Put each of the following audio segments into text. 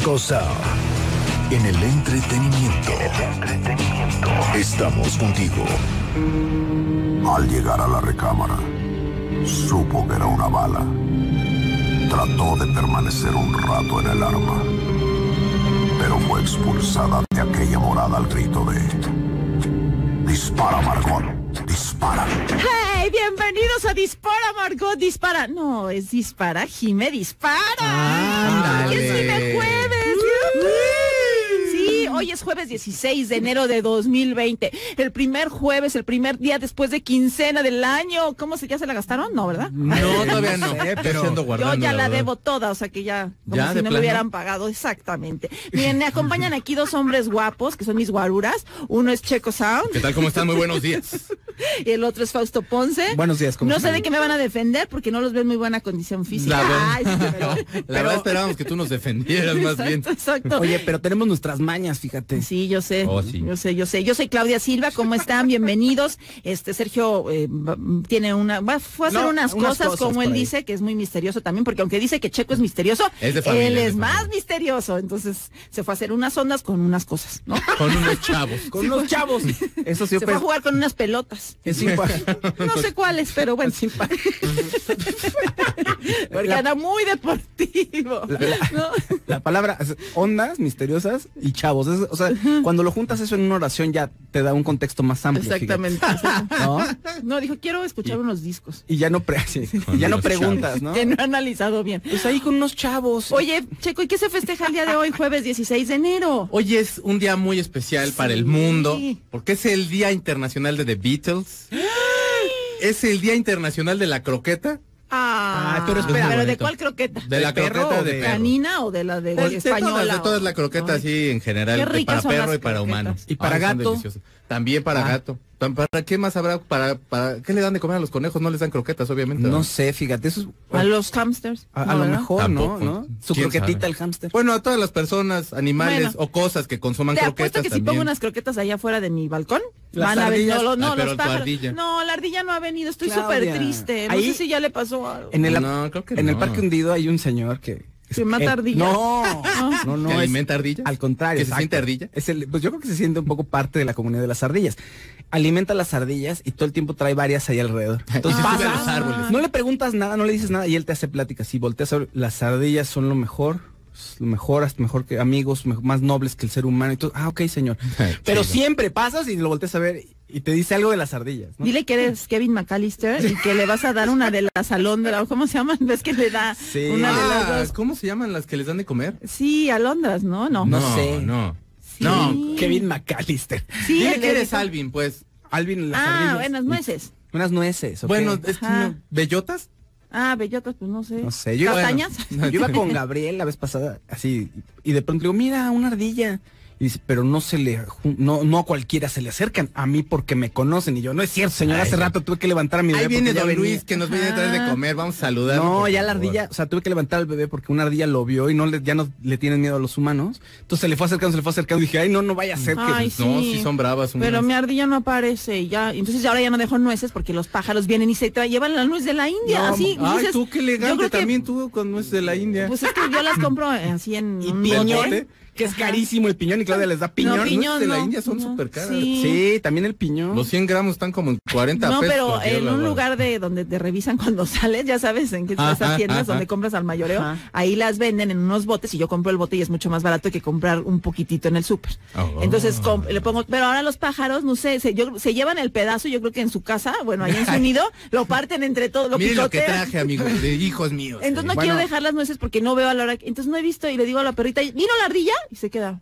Sound. En el entretenimiento. Estamos contigo. Al llegar a la recámara, supo que era una bala. Trató de permanecer un rato en el arma, pero fue expulsada de aquella morada al grito de: ¡Dispara, Margot! ¡Dispara! ¡Hey! Bienvenidos a Dispara, Margot, dispara. No, es Dispara, Jime, dispara. ¡Hoy es Jime Jueves! Sí, hoy es jueves 16 de enero de 2020. El primer jueves, el primer día después de quincena del año. ¿Cómo se, ya se la gastaron? No, ¿verdad? No, todavía no. Pero yo ya la debo toda, o sea que ya, como ¿Ya, si de no plano? me hubieran pagado, exactamente. Miren, me acompañan aquí dos hombres guapos, que son mis guaruras. Uno es Checo Sound. ¿Qué tal? ¿Cómo están? Muy buenos días. Y el otro es Fausto Ponce. Buenos días, ¿cómo No están? sé de qué me van a defender porque no los veo en muy buena condición física. La verdad, Ay, sí, pero- la verdad esperábamos que tú nos defendieras más bien. Exacto. Oye, pero tenemos nuestras mañas, fíjate. Sí, yo sé, Oh, sí. yo sé. Yo soy Claudia Silva, ¿cómo están? Bienvenidos. Sergio tiene fue a hacer unas cosas, como él dice, que es muy misterioso también, porque aunque dice que Checo es misterioso, Es de familia, él es de es familia. más misterioso. Entonces se fue a hacer unas ondas con unas cosas, ¿no? Con unos chavos. Con los chavos. Eso sí, Se fue a jugar con unas pelotas. es simpático. No sé cuáles, pero bueno. Porque anda muy deportivo. ¿no? La palabra es ondas misteriosas y chavos. O sea, cuando lo juntas eso en una oración ya te da un contexto más amplio. Exactamente. fíjate. ¿No? No, dijo, quiero escuchar unos discos. Y ya no, y ya no los preguntas, ¿no? Que no he analizado bien. Pues ahí con unos chavos. Oye, Checo, ¿y qué se festeja el día de hoy, jueves 16 de enero? Hoy es un día muy especial para el mundo, porque es el Día Internacional de The Beatles. Es el Día Internacional de la Croqueta. pero espera. ¿Pero de bonito. cuál croqueta? De la perro croqueta o de de perro. ¿Canina o de la de De española? de todas la croqueta Ay, así en general, Qué ricas para son perro las y para croquetas. humano. ¿Y para Ay, son gato? deliciosas. También para gato. ¿Para qué más habrá? ¿Para qué le dan de comer a los conejos? No les dan croquetas, obviamente. No sé, fíjate, eso es, A los hamsters. a ¿no, lo verdad? mejor, ¿no? Tampoco. ¿No? Su ¿Quién croquetita, sabe? el hámster. Bueno, a todas las personas, animales Bueno. o cosas que consuman Te croquetas apuesto que si también. pongo unas croquetas allá afuera de mi balcón, Las van a venir. ardillas. No, pero los tu pájaros. ardilla. No, la ardilla no ha venido. Estoy Claudia, súper triste. No ahí- sé si ya le pasó algo. En el, No, creo que en el no. Parque Hundido hay un señor que... ¿Que mata ardillas? No, ¿Que es- alimenta ardillas? Al contrario. ¿Que se exacto. siente ardilla? Pues yo creo que se siente un poco parte de la comunidad de las ardillas. Alimenta las ardillas y todo el tiempo trae varias ahí alrededor. Entonces Y se sube pasa, a los árboles. no le preguntas nada, no le dices nada y él te hace pláticas. Y volteas a ver, las ardillas son lo mejor, hasta mejor que amigos, más nobles que el ser humano y todo. Ah, ok, señor. Pero Chido. siempre pasas y lo volteas a ver y te dice algo de las ardillas, ¿no? Dile que eres Kevin McAllister y que le vas a dar una de las alondras, ¿cómo se llaman? ¿Ves que le da Sí. una de las dos? ¿Cómo se llaman las que les dan de comer? Sí, alondras, ¿no? No. No sé. No. Sí. No. Kevin McAllister. Sí, Dile el que de- eres Alvin, pues. Alvin, las ardillas. buenas nueces. Unas nueces, ¿ok? Bueno, es que Ajá. no- ¿bellotas? Bellotas, pues no sé. No sé, yo ¿Castañas? Yo iba con Gabriel la vez pasada, así, y de pronto le digo, mira, una ardilla. Y dice, pero no no a cualquiera se le acercan, a mí porque me conocen. Y yo, no es cierto, señor, Ay, hace ya. rato tuve que levantar a mi bebé. Ahí viene porque ya Don venía". Luis que nos viene a traer de comer. Vamos a saludarlo. No, por ya la favor. ardilla, o sea, tuve que levantar al bebé porque una ardilla lo vio y ya no le tienen miedo a los humanos. Entonces se le fue acercando, y dije, ay, no vaya a ser que... Ay, No, sí. sí son bravas. Pero mi ardilla no aparece y ya, entonces ahora ya no dejo nueces porque los pájaros vienen y se llevan la nuez de la India, No, así. Ay, dices, tú qué yo elegante creo que, también tú con nuez de la India. Pues es que yo las compro así en Y un piñón, bote. que es carísimo el piñón, y Claudia les da piñón. No, piñón de la no, India son no. súper caras. Sí. Sí, también el piñón. Los 100 gramos están como en 40 No, pesos. pero cualquier en un lado. lugar de donde te revisan cuando sales, ya sabes, en que esas Ajá, tiendas ajá. donde compras al mayoreo, Ajá. ahí las venden en unos botes y yo compro el bote y es mucho más barato que comprar un poquitito en el súper. Oh. Entonces le pongo, pero ahora los pájaros, no sé, se llevan el pedazo, yo creo que en su casa, bueno, ahí en su nido, lo parten entre todos, lo Miren lo que picotean. traje, amigo, de hijos míos. Entonces no Bueno. quiero dejar las nueces porque no veo a la hora. Entonces no he visto y le digo a la perrita, ¿vino la ardilla? Y se queda.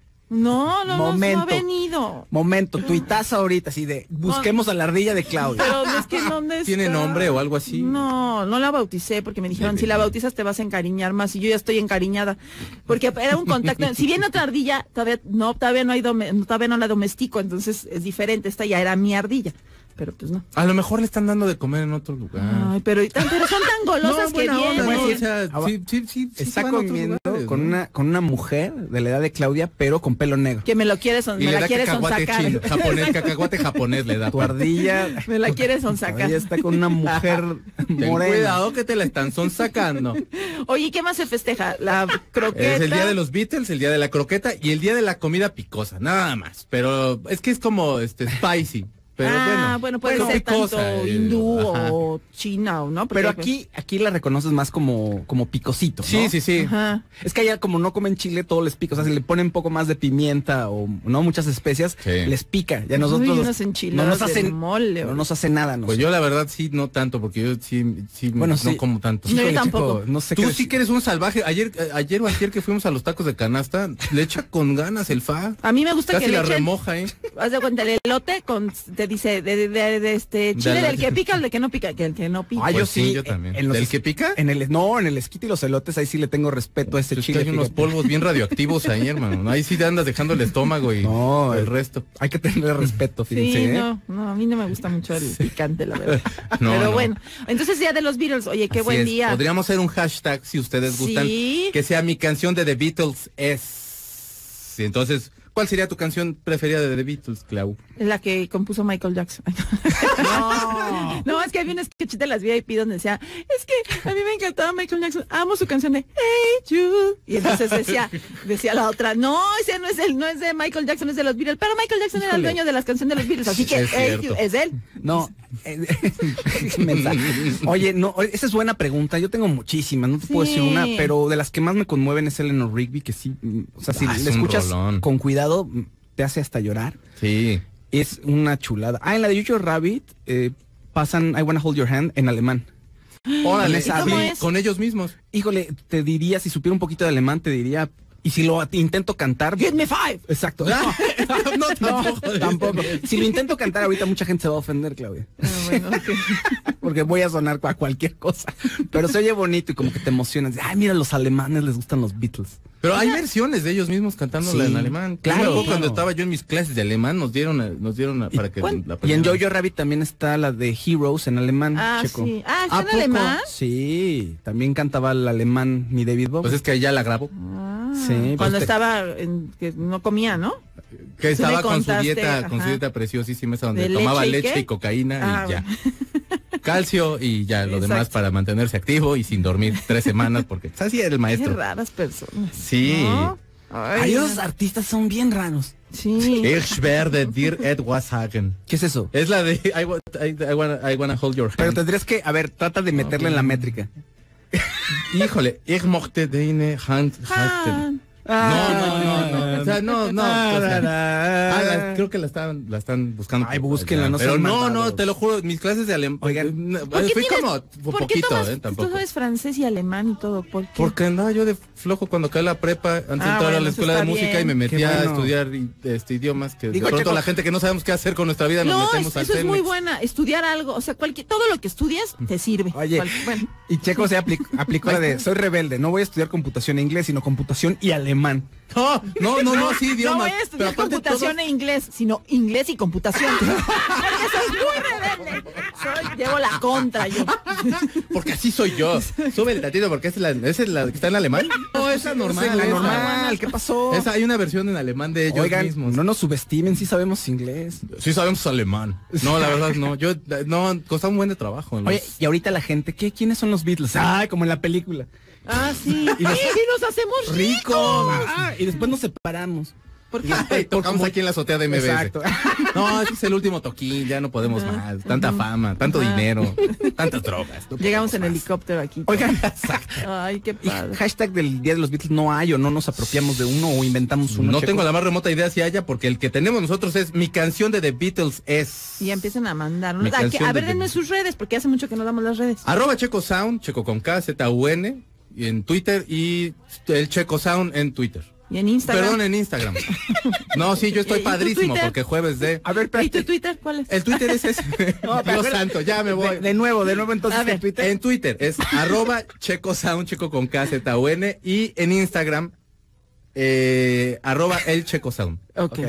No Momento. ha venido. Momento, tuitaza ahorita, así de, busquemos a la ardilla de Claudia. Pero es que ¿dónde está? ¿Tiene nombre o algo así? No la bauticé porque me dijeron, si la bautizas te vas a encariñar más y yo ya estoy encariñada. Porque era un contacto. Si viene otra ardilla, todavía no la domestico, entonces es diferente. Esta ya era mi ardilla. pero pues no. A lo mejor le están dando de comer en otro lugar. Ay, pero son tan golosas que vienen. No, o sea, sí, está van a otros comiendo lugares, con una mujer de la edad de Claudia, pero con pelo negro. Que me lo quiere Y me le la da quiere cacahuate sonsacar. chino, japonés, cacahuate japonés le da. Tu ardilla. Me la quiere sonsacar. Ella está con una mujer Ten morena. cuidado que te la están sonsacando. Oye, ¿qué más se festeja? La croqueta. Es el día de los Beatles, el día de la croqueta y el día de la comida picosa, nada más. Pero es que es como spicy. Pero bueno, puede ser picosa, tanto hindú ajá. o china, ¿no? Porque, Pero aquí la reconoces más como picosito, ¿no? Sí. Ajá. Es que allá como no comen chile, todo les pica. O sea, si le ponen un poco más de pimienta o no muchas especias, Sí. les pica. Ya nosotros Uy, unas enchiladas de mole, no nos hace nada. Pues yo la verdad sí, no tanto, porque yo sí Bueno, no sí. como tanto. No, yo Híjole, tampoco. chico, no sé Tú qué sí que eres un salvaje. Ayer o ayer que fuimos a los tacos de canasta, le echa con ganas el fa. A mí me gusta Casi que le la echen, remoja, haz de cuenta, el elote te dice de chile del que pica, el de que no pica, que el que no pica. Ah, yo Pues sí, sí. yo también. En los ¿Del que pica? En el esquite y los elotes, ahí sí le tengo respeto a ese Es que chile. hay unos fíjate. polvos bien radioactivos ahí, hermano. Ahí sí te andas dejando el estómago y No, el resto. Hay que tenerle respeto, fíjense. Sí, ¿eh? no, a mí no me gusta mucho el picante, la verdad. No, Pero no. bueno, entonces día de los Beatles, oye, qué Así buen es. día. Podríamos hacer un hashtag si ustedes gustan. Sí. Que sea mi canción de The Beatles es. Y entonces, ¿cuál sería tu canción preferida de The Beatles, Clau? La que compuso Michael Jackson. No, es que había un sketch de las VIP donde decía, es que a mí me encantaba Michael Jackson, amo su canción de Hey Jude. Y entonces decía la otra, no, ese no es de Michael Jackson, es de los Beatles, pero Michael Jackson era el dueño de las canciones de los Beatles, así que Es Hey cierto. Jude, es él. No. Mensa. Oye, no, esa es buena pregunta. Yo tengo muchísimas, no te puedo Sí. decir una, pero de las que más me conmueven es Eleanor Rigby, que sí, o sea, si Es le un escuchas rolón. con cuidado, te hace hasta llorar. Sí. Es una chulada. En la de Jojo Rabbit pasan I Wanna Hold Your Hand en alemán. Órale, ¿Y cómo sí, es? con ellos mismos. Híjole, te diría, si supiera un poquito de alemán, te diría, y si lo intento cantar... Give me five. Exacto. No, tampoco. Tampoco. Si lo intento cantar ahorita, mucha gente se va a ofender, Claudia. Bueno, ok. Porque voy a sonar a cualquier cosa. Pero se oye bonito y como que te emocionas. Ay, mira, los alemanes les gustan los Beatles. Pero hay versiones de ellos mismos cantándola Sí, en alemán. claro, Yo me acuerdo claro. cuando estaba yo en mis clases de alemán, nos dieron para que ¿cuál? la Y en aprendieran. Jojo Rabbit también está la de Heroes en alemán, Ah, Checo. sí. Ah, ¿está ¿A en poco? alemán? Sí, también cantaba el alemán mi David Bowie. Pues es que allá la grabo. Sí, Cuando pues que no comía, ¿no? Que Tú estaba me con su contaste, dieta, con su ajá. dieta preciosísima, esa donde ¿De tomaba leche y leche qué? y cocaína Ah, y ya. Calcio y ya lo demás Exacto. para mantenerse activo y sin dormir 3 semanas, porque pues, así era el Qué maestro. raras personas. Sí. ¿no? Ay, Ay, esos artistas son bien raros. sí. Ich werde dir etwas sagen. ¿Qué es eso? Es la de I wanna hold your hand. Pero tendrías que, a ver, trata de meterle en la métrica. Híjole, ich mochte deine Hand halten. No. O sea, no. Creo que la están buscando. Ay, búsquenla, no Pero sean no, malvados. te lo juro, mis clases de alemán. Oigan, Fui como ¿Por qué poquito, tomas, tampoco. tú sabes francés y alemán y todo? ¿Por qué? Porque andaba yo de flojo cuando acabé la prepa, antes de entrar a bueno, la eso escuela de está música bien. y me metí Qué a bueno. estudiar idiomas que Digo, de pronto Checo, la gente que no sabemos qué hacer con nuestra vida nos No, metemos al eso es muy Cemex. buena. Estudiar algo, o sea, todo lo que estudias te sirve. Oye, Bueno, y Checo se aplicó la de, soy rebelde, no voy a estudiar computación en inglés, sino computación y alemán. No, sí, no idiomas. voy a Pero estudiar aparte computación e inglés, sino inglés y computación. Porque soy muy rebelde. Llevo la contra yo. porque así soy yo. Sube el tantito porque esa es la que está en alemán. No, esa es normal. Esa es la esa. normal, ¿qué pasó? Hay una versión en alemán de ellos Oigan, mismos. no nos subestimen, sí sabemos inglés. Sí sabemos alemán. No, la verdad no. Costaba un buen de trabajo. ¿no? Oye, y ahorita la gente, ¿quiénes son los Beatles? Ah, como en la película. Ah, sí. Y nos hacemos Rico. Ah, y después nos separamos. Porque Tocamos aquí en la azotea de MBS. Exacto. No, este es el último toquín, ya no podemos más. Tanta fama, tanto dinero, tantas drogas. No llegamos podemos en más. helicóptero aquí. Oigan, Ay, qué y padre. hashtag del Día de los Beatles no hay o no nos apropiamos de uno o inventamos uno. No Checo. tengo la más remota idea si haya, porque el que tenemos nosotros es mi canción de The Beatles es. Y empiezan a mandarnos. Mi canción A ver, de- denme sus redes, porque hace mucho que no damos las redes. @Checo Sound, Checo con K, Z-U-N, y en Twitter y el Checo Sound en Twitter. Y en Instagram. Perdón, en Instagram. No, sí, yo estoy ¿Y tu padrísimo Twitter? porque jueves de. A ver, ¿Y tu espérate. Twitter cuál es? El Twitter es ese. No, pero Dios santo, ya me voy. De nuevo entonces A ver. en Twitter. En Twitter es @Checo Sound, Checo con K, Z-U-N, y en Instagram @el Checo Sound. Ok. Ok.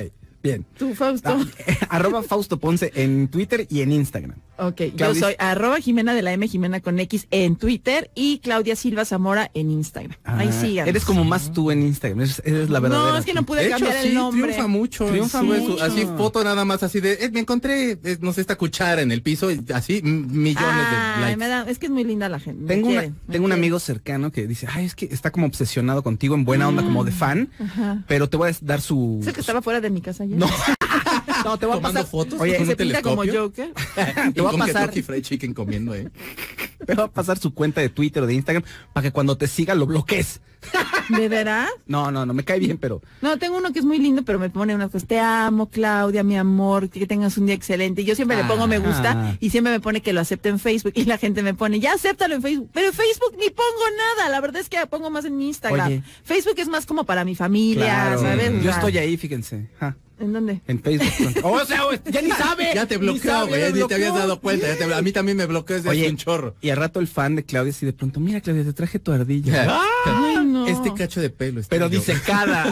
Bien. ¿Tú, Fausto? Arroba Fausto Ponce en Twitter y en Instagram. Ok, yo Claudia. soy arroba Jimena de la M, Jimena con X en Twitter y Claudia Silva Zamora en Instagram. Ahí síganos. Eres como más tú en Instagram, eres la verdadera. No, es que no pude De hecho, cambiar sí, el nombre. triunfa mucho. Triunfa Sube mucho. así foto nada más así de, me encontré, no sé, esta cuchara en el piso y así millones de likes. Es que es muy linda la gente. Tengo un quieren. amigo cercano que dice, ay, es que está como obsesionado contigo en buena onda, como de fan, pero te voy a dar su... ¿Es el que estaba fuera de mi casa ayer? No. No, te voy a Tomando pasar fotos Oye, con se un pinta como telescopio. Joker. te voy a con pasar, Kentucky Fried Chicken comiendo, te voy a pasar su cuenta de Twitter o de Instagram para que cuando te siga lo bloquees. ¿De veras? No, me cae bien, pero No, tengo uno que es muy lindo, pero me pone unas cosas. Te amo, Claudia, mi amor, que tengas un día excelente. Y yo siempre le pongo me gusta y siempre me pone que lo acepte en Facebook. Y la gente me pone, ya acéptalo en Facebook. Pero en Facebook ni pongo nada. La verdad es que pongo más en mi Instagram. Oye. Facebook es más como para mi familia, claro, ¿sabes? yo O sea, estoy ahí, fíjense. ¿En dónde? En Facebook. O sea, ya ni sabe. Ya te Ni bloqueó, sabe, güey, me ni te bloqueó. habías dado cuenta. A mí también me bloqueó desde hace un chorro. Y al rato el fan de Claudia así de pronto, mira Claudia, te traje tu ardilla. Ay, no. Este cacho de pelo. está Pero yo. disecada.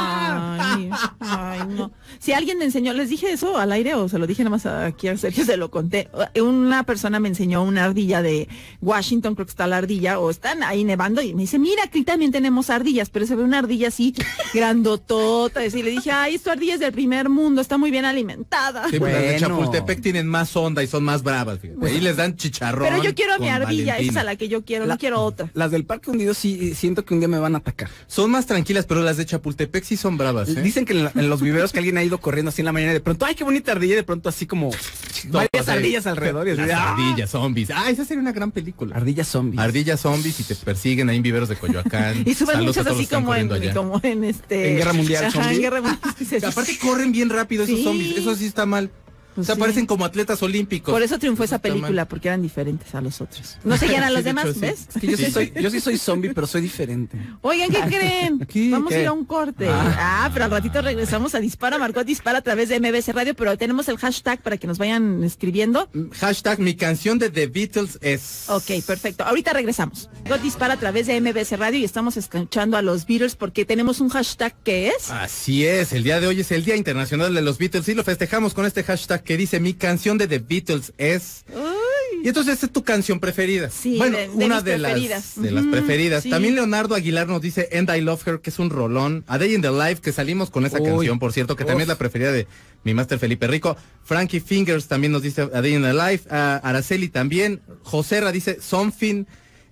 Ay, no. Si alguien me enseñó, ¿les dije eso al aire o se lo dije nada más aquí a Sergio? Se lo conté. Una persona me enseñó una ardilla de Washington, creo que está la ardilla, o están ahí nevando y me dice, mira, aquí también tenemos ardillas, pero se ve una ardilla así grandotota. Y le dije, ay, esta ardilla es del primer mundo, está muy bien alimentada. Sí, pues las de Bueno. Chapultepec tienen más onda y son más bravas, fíjate. Ahí les dan chicharrón. Pero yo quiero a mi con ardilla, esa Valentina. es a la que yo quiero, no quiero otra. Las del Parque Hundido sí siento que un día me van a atacar. Son más tranquilas, pero las de Chapultepec sí son bravas, ¿eh? Dicen que en los videos que alguien ha ido corriendo así en la mañana y de pronto, ay, qué bonita ardilla, y de pronto así como varias ardillas alrededor. Y así, Las ¡ah! ardillas zombies. Ah, esa sería una gran película. Ardillas zombies. Ardillas zombies y te persiguen ahí en viveros de Coyoacán. Y suben Saludos a muchas todos los así que están corriendo allá. En Guerra Mundial Ajá, Zombie. en Guerra Mundial. Sí, Aparte corren bien rápido esos Sí. zombies. Eso sí está mal. Pues o sea, sí. parecen como atletas olímpicos. Por eso triunfó esa está mal. película, porque eran diferentes a los otros. No seguían a Sí, los de demás, hecho, sí. ¿ves? Es que yo sí soy zombie, pero soy diferente. Oigan, ¿qué creen? ¿Qué? Vamos a ¿Qué? ir a un corte. Pero al ratito regresamos a Dispara, Margot Dispara a través de MBC Radio, pero tenemos el hashtag para que nos vayan escribiendo. Hashtag mi canción de The Beatles es... Ok, perfecto. Ahorita regresamos. Margot Dispara a través de MBC Radio y estamos escuchando a los Beatles porque tenemos un hashtag que es... Así es, el día de hoy es el Día Internacional de los Beatles y lo festejamos con este hashtag que dice mi canción de The Beatles es... Y entonces esta es tu canción preferida. Sí, bueno, de una mis de preferidas. las preferidas. sí. También Leonardo Aguilar nos dice And I Love Her, que es un rolón. A Day in the Life, que salimos con esa Uy. canción, por cierto, que también es la preferida de mi máster Felipe Rico. Frankie Fingers también nos dice A Day in the Life. Araceli también. Joserra dice Something.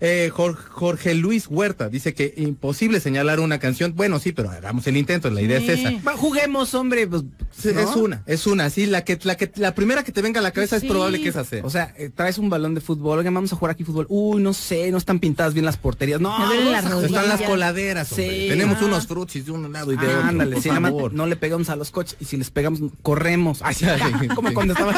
Jorge Luis Huerta dice que imposible señalar una canción. Bueno, sí, pero hagamos el intento, la idea es esa. Va, juguemos, hombre. Pues, Sí, ¿no? es una, sí, la primera que te venga a la cabeza Sí. es probable que esa sea. O sea, traes un balón de fútbol, oigan, vamos a jugar aquí fútbol. Uy, no sé, no están pintadas bien las porterías. No, Me duelen las vamos a rodillas. están las coladeras, hombre. Sí. Tenemos unos frutsis de un lado y de otro. Ándale, por sí, nada más favor. no le pegamos a los coches y si les pegamos, corremos. Ay, sí, como cuando estaba.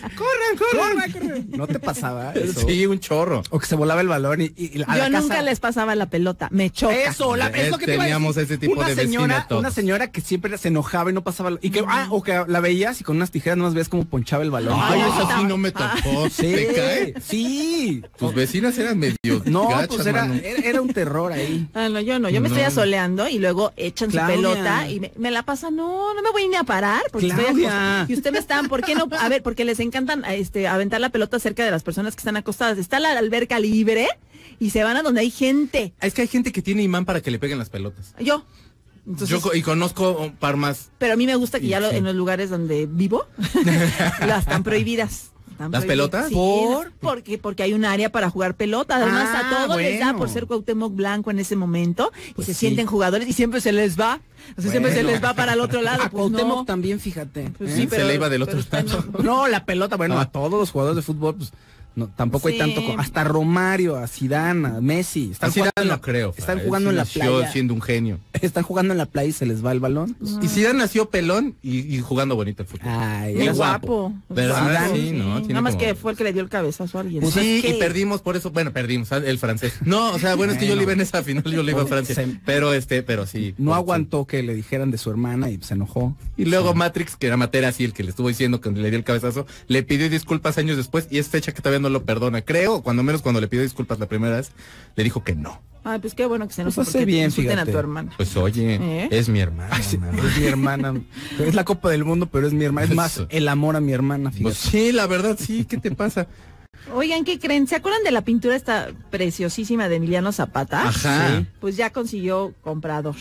¡Corran! No te pasaba eso. Sí, un chorro. O que se volaba el balón y a Yo la nunca casa. les pasaba la pelota, me choca. Eso, es lo que te iba a Teníamos decir. ese tipo Una de vecina señora, todos. una señora que siempre se enojaba y no pasaba y que o que la veías y con unas tijeras nomás veías cómo ponchaba el balón. Ay, Ay, eso no. sí no me tocó. sí, ¿Te cae? sí. Tus vecinas eran medio No, gachas, pues era mano. un terror ahí. Ah, no, yo no, yo me estoy No. asoleando y luego echan Claudia. su pelota y me la pasan, no me voy ni a parar porque estoy Claudia. acostada. Y ustedes están, ¿por qué no? A ver, porque les encantan aventar la pelota cerca de las personas que están acostadas. Está la alberca libre y se van a donde hay gente. Es que hay gente que tiene imán para que le peguen las pelotas. Yo. Entonces, Y conozco un par más. pero a mí me gusta que Y ya sí. en los lugares donde vivo las están prohibidas. Están ¿Las prohibidas. pelotas? Sí, porque hay un área para jugar pelota. Además a todos les da bueno. por ser Cuauhtémoc Blanco en ese momento Pues y se sí. sienten jugadores y siempre se les va. O sea, siempre se Bueno. les va para el otro lado. A Pues Cuauhtémoc no. también, fíjate. Pues ¿eh? sí, Se le iba del otro pero está lado. No, la pelota, bueno, Ah. a todos los jugadores de fútbol, pues no, tampoco hay Sí. tanto, hasta Romario, a Zidane, a Messi, están Así jugando en no la- creo. están Él jugando sí en la nació playa, siendo un genio. están jugando en la playa y se les va el balón. pues, Y Zidane nació pelón y jugando bonito el fútbol. ay, Muy era guapo. ¿Verdad? Zidane, Sí, ¿no? Tiene Nada más como- que fue el que le dio el cabezazo a alguien. Pues ¿no? sí, es que- y perdimos por eso. Bueno, perdimos el francés. No, o sea, bueno, es que yo le iba en esa final, yo le iba a Francia. Se- Pero sí. No pues, aguantó que le dijeran de su hermana y se enojó. sí. Y luego Matrix, que era Materazzi el que le estuvo diciendo que le dio el cabezazo, le pidió disculpas años después y es fecha que todavía no lo perdona. Creo, cuando menos cuando le pidió disculpas la primera vez, le dijo que no. Ay, pues qué bueno que se nos Pues hace bien, insulten a fíjate. tu hermana. Pues oye, es mi hermana. Ay, sí, mano. es mi hermana. Es la Copa del Mundo, pero es mi hermana. Es más, Eso. el amor a mi hermana, Pues fíjate. sí, la verdad, sí. ¿Qué te pasa? Oigan, ¿qué creen? ¿Se acuerdan de la pintura esta preciosísima de Emiliano Zapata? Ajá. Sí. Pues ya consiguió comprador.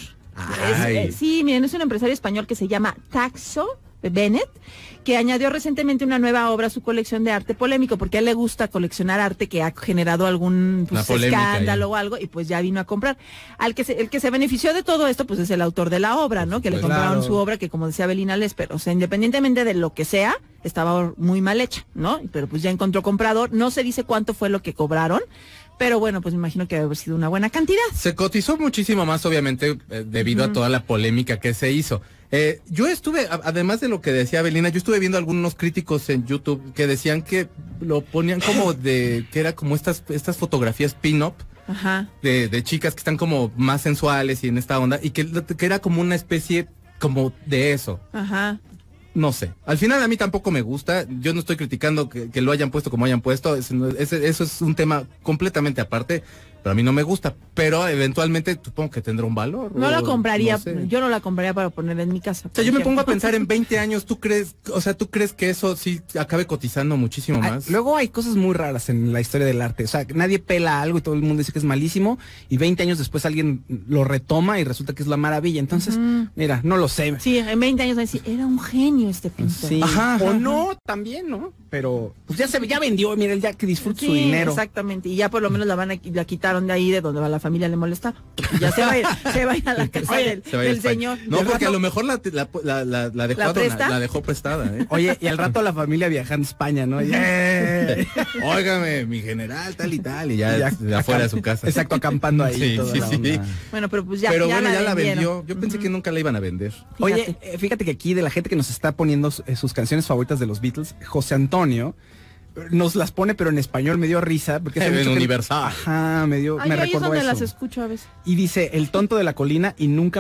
Ay. Sí, miren, es un empresario español que se llama Taxo Bennett, que añadió recientemente una nueva obra a su colección de arte polémico, porque a él le gusta coleccionar arte que ha generado algún Una polémica escándalo ahí. o algo, y pues ya vino a comprar. El que se benefició de todo esto, pues es el autor de la obra, ¿no? Que le supuesto. compraron Claro. su obra, que como decía Belina Lesper, o sea, independientemente de lo que sea, estaba muy mal hecha, ¿no? Pero pues ya encontró comprador, no se dice cuánto fue lo que cobraron, pero bueno, pues me imagino que debe haber sido una buena cantidad. Se cotizó muchísimo más, obviamente, debido a toda la polémica que se hizo. Yo estuve, además de lo que decía Belina, yo estuve viendo algunos críticos en YouTube que decían que lo ponían como que era como estas fotografías pin-up Ajá. de chicas que están como más sensuales y en esta onda, y que era como una especie como de eso. Ajá. No sé. Al final a mí tampoco me gusta. Yo no estoy criticando que lo hayan puesto como hayan puesto. Eso es un tema completamente aparte. Pero a mí no me gusta. Pero eventualmente supongo que tendrá un valor. No la o compraría, no sé. yo no la compraría para ponerla en mi casa. O sea, yo me pongo a pensar en 20 años, ¿tú crees que eso sí acabe cotizando muchísimo Ay, más? luego hay cosas muy raras en la historia del arte. O sea, nadie pela algo y todo el mundo dice que es malísimo. Y 20 años después alguien lo retoma y resulta que es la maravilla. Entonces, mira, no lo sé. Sí, en 20 años van a decir, era un genio este pintor. Sí. Ajá, O ajá. no, también, ¿no? Pero pues ya vendió, mira, él ya que disfrute Sí, su dinero. exactamente. Y ya por lo menos la quitaron de ahí, de donde a la familia le molestaba. Porque ya se va a ir a la casa del, Se va a ir a del España. señor. No, Del porque a rato- lo mejor la dejó, ¿La presta? la dejó prestada, ¿eh? Oye, y al rato la familia viajando a España, ¿no? Ya, Óigame, mi general, tal y tal, y ya, de afuera de su casa. Exacto, acampando ahí. Sí, toda sí, la sí. onda. Bueno, pero pues ya, Pero bueno, ya la vendieron. vendió. Yo pensé que nunca la iban a vender. Oye, fíjate que aquí de la gente que nos está poniendo sus canciones favoritas de los Beatles, José Antonio nos las pone pero en español, me dio risa porque hace En mucho que- Universal. Ajá, Ay, me ahí es recordó donde eso. las escucho a veces. Y dice, el tonto de la colina y nunca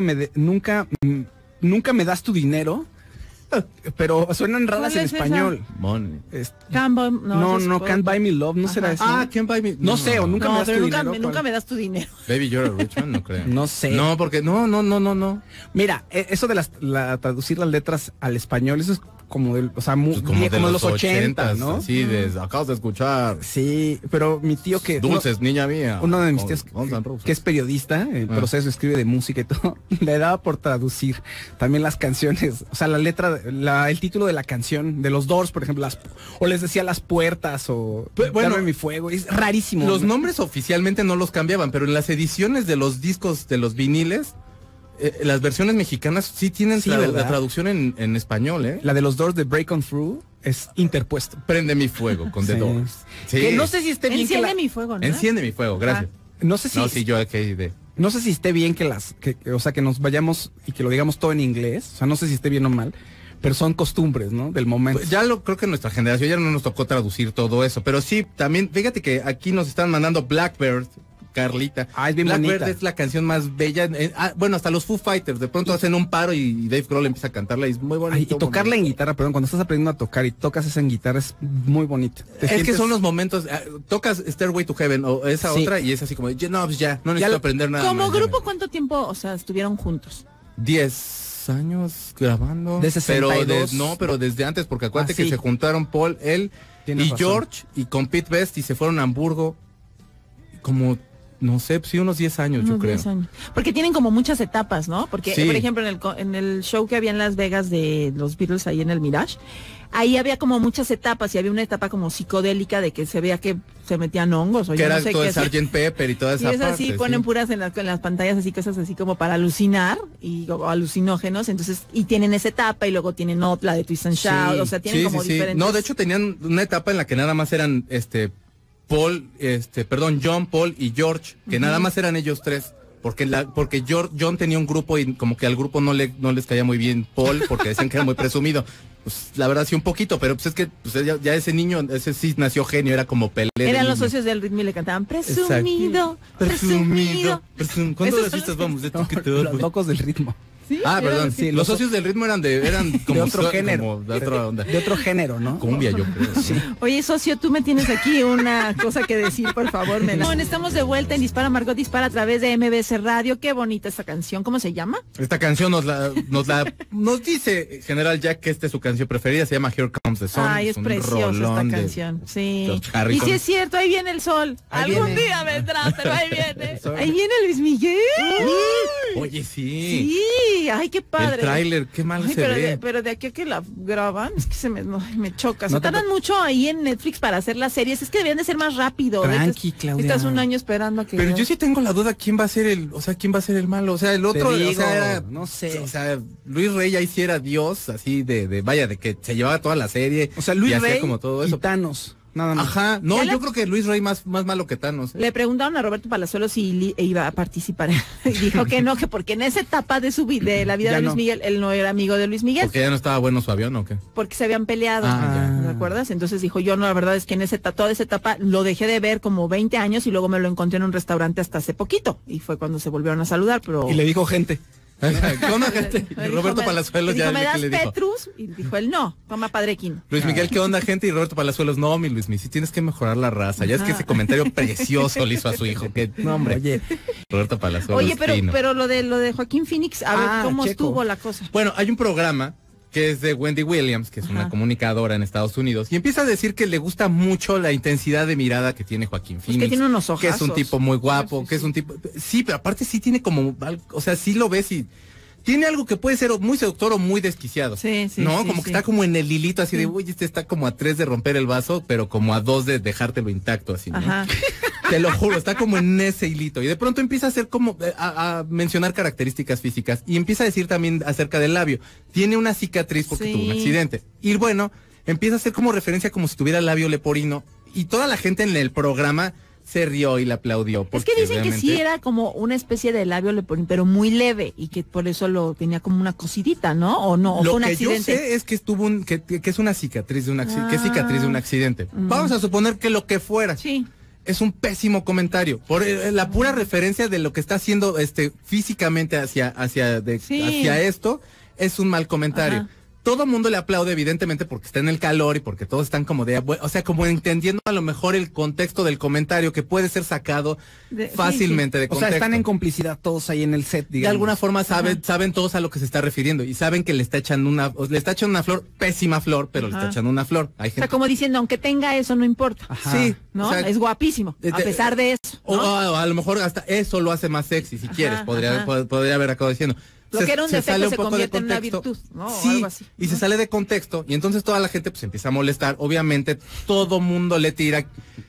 me das tu dinero, pero suenan raras ¿Cuál en es esa? español. Money. No, Can't Buy Me Love, no Ajá. será eso. Ah, Can't Buy Me. No sé, o nunca me No, das pero tu nunca, dinero. nunca me das tu dinero. Baby, you're a rich man, no creo. No sé. No, porque no. Mira, eso de traducir las letras al español, eso es como del, o sea, Pues como de los 80, ¿no? Sí, acabas de escuchar. Sí, pero mi tío que Dulces, niña mía. uno de mis Con- tíos Guns N' Roses. que es periodista, en Ah. proceso, escribe de música y todo, le daba por traducir también las canciones, o sea, la letra, el título de la canción, de los Doors, por ejemplo, o les decía Las Puertas, o Bueno, Dame mi fuego, es rarísimo. Los nombres oficialmente no los cambiaban, pero en las ediciones de los discos, de los viniles, las versiones mexicanas sí tienen Sí, la ¿verdad? traducción en español, ¿eh? La de los Doors de Break On Through es interpuesto. Prende mi fuego con The Sí. Doors. Sí. Que no sé si esté bien que Enciende la- mi fuego, ¿no? Enciende mi fuego, gracias. no sé si No, sí, yo qué idea. no sé si esté bien o sea, que nos vayamos y que lo digamos todo en inglés, o sea, no sé si esté bien o mal, pero son costumbres, ¿no? Del momento. Pues ya creo que en nuestra generación ya no nos tocó traducir todo eso, pero sí, también, fíjate que aquí nos están mandando Blackbird, Carlita. Ah, es bien Blackbird bonita. es la canción más bella. Bueno, hasta los Foo Fighters, de pronto hacen un paro y Dave Grohl empieza a cantarla y es muy bonito. Ay, y tocarla en guitarra, perdón, cuando estás aprendiendo a tocar y tocas esa en guitarra es muy bonito. Te Es que sientes- son los momentos, tocas Stairway to Heaven o esa Sí. otra y es así como, no, pues ya, no necesito aprender nada. Como más, ya grupo, me-". ¿cuánto tiempo, o sea, estuvieron juntos? 10 años grabando. De 62. Pero desde antes, porque acuérdate Ah, que sí. se juntaron Paul, él Tienes y razón. George y con Pete Best y se fueron a Hamburgo como, no sé, sí, unos 10 años, yo Unos creo. 10 años. Porque tienen como muchas etapas, ¿no? Porque, Sí. por ejemplo, en el show que había en Las Vegas de los Beatles, ahí en el Mirage, ahí había como muchas etapas y había una etapa como psicodélica de que se veía que se metían hongos o Que yo era no sé todo qué. el Sgt. Pepper y toda Y esa es parte. así, sí. ponen puras en las pantallas así, cosas así como para alucinar o alucinógenos, entonces, y tienen esa etapa y luego tienen otra, la de Twist and Shout, o sea, tienen Sí, como sí, sí. diferentes. No, de hecho tenían una etapa en la que nada más eran John, Paul y George, que nada más eran ellos tres. Porque John tenía un grupo y como que al grupo no les caía muy bien Paul, porque decían que era muy presumido. Pues la verdad sí un poquito, pero pues es que pues, ya ese niño, ese sí nació genio, era como Pelé. de Eran los niño. socios del ritmo y le cantaban Exacto. presumido, presumido. ¿Cuántas Esos son fiestas los vamos? De Los locos del ritmo. Sí, perdón, sí, los socios del ritmo eran como de otro género. como de otra onda. De otro género, ¿no? Cumbia, yo creo. Sí. Oye, socio, tú me tienes aquí una cosa que decir, por favor. Estamos de vuelta en Dispara Margot Dispara a través de MBS Radio. Qué bonita esta canción. ¿Cómo se llama? Esta canción nos dice General Jack que esta es su canción preferida, se llama Here Comes the Sun. Ay, es un preciosa rolón esta de canción. Sí. George Y Harrison. sí es cierto, ahí viene el sol. Ahí Algún viene. día vendrá, pero ahí viene. Sol. Ahí viene Luis Miguel. Oye, sí. Sí, ay, qué padre. El tráiler, qué mal Ay, se ve. pero de aquí a que la graban, es que me choca. Se No te tardan mucho ahí en Netflix para hacer las series. Es que deberían de ser más rápido. Tranqui, Claudia. Estás un año esperando a que... Pero yo sí tengo la duda quién va a ser quién va a ser el malo. O sea, el otro, Te digo, o sea, era, no sé. O sea, Luis Rey ahí sí era Dios, así de que se llevaba toda la serie. O sea, Luis y hacía Rey como todo y eso. Thanos. Nada más. Ajá, no, Ya yo le- creo que Luis Rey más malo que Thanos. Le preguntaron a Roberto Palazuelos si iba a participar y dijo que no, que porque en esa etapa de de la vida Ya de Luis no. Miguel, él no era amigo de Luis Miguel, Porque ya no estaba bueno su avión o qué. porque se habían peleado, Ah, ya. ¿te acuerdas? Entonces dijo, yo no, la verdad es que en toda esa etapa lo dejé de ver como 20 años y luego me lo encontré en un restaurante hasta hace poquito y fue cuando se volvieron a saludar, pero... Y le dijo gente. ¿Cómo, gente? Le dijo, Roberto Palazuelos ya ¿me vi das que le dijo. Petrus? Y dijo él, no, toma Padrequín. Luis Miguel, ¿qué onda, gente? Y Roberto Palazuelos, no, mi Luis Miguel, sí tienes que mejorar la raza. Ya es que Ajá. ese comentario precioso le hizo a su hijo. Que, no, hombre. Oye, Roberto Palazuelos. Oye, fino. pero lo de Joaquín Phoenix, a ver cómo Checo. estuvo la cosa. Bueno, hay un programa que es de Wendy Williams, que es una Ajá. comunicadora en Estados Unidos, y empieza a decir que le gusta mucho la intensidad de mirada que tiene Joaquín Phoenix. tiene unos que es un ojazos. tipo muy guapo, Sí, que es sí. un tipo... Sí, pero aparte sí tiene como... O sea, sí lo ves y... Tiene algo que puede ser o muy seductor o muy desquiciado. Sí, sí, ¿no? sí, Como sí. que está como en el hilito así de, uy, este está como a 3 de romper el vaso, pero como a 2 de dejártelo intacto así, ¿no? Ajá. Te lo juro, está como en ese hilito. Y de pronto empieza a hacer como, a mencionar características físicas. Y empieza a decir también acerca del labio. Tiene una cicatriz porque Sí. tuvo un accidente. Y bueno, empieza a hacer como referencia como si tuviera labio leporino. Y toda la gente en el programa se rió y le aplaudió. Es porque que dicen que sí realmente- era como una especie de labio leporino, pero muy leve y que por eso lo tenía como una cosidita, ¿no? O no, o Lo fue un que accidente. yo sé es que estuvo que es una cicatriz de un accidente. Que es cicatriz de un accidente. Mm. Vamos a suponer que lo que fuera. Sí. Es un pésimo comentario. Por la pura referencia de lo que está haciendo físicamente hacia Sí. esto, es un mal comentario. Ajá. Todo el mundo le aplaude, evidentemente, porque está en el calor y porque todos están como o sea, como entendiendo a lo mejor el contexto del comentario que puede ser sacado Sí, fácilmente de o contexto. sea, están en complicidad todos ahí en el set, De digamos. alguna forma saben todos a lo que se está refiriendo y saben que le está echando una flor, pésima flor, pero le Ajá. está echando una flor. Hay O sea, gente. como diciendo, aunque tenga eso, no importa. Ajá. Sí, ¿No? o sea, Es guapísimo, a pesar de eso. O, ¿no? o a lo mejor hasta eso lo hace más sexy, si Ajá, quieres, podría haber acabado diciendo. Lo que era un defecto sale se poco de convierte en una contexto. virtud, ¿no? O Sí, algo así, y se ¿no? sale de contexto, y entonces toda la gente pues empieza a molestar. Obviamente, todo mundo le tira.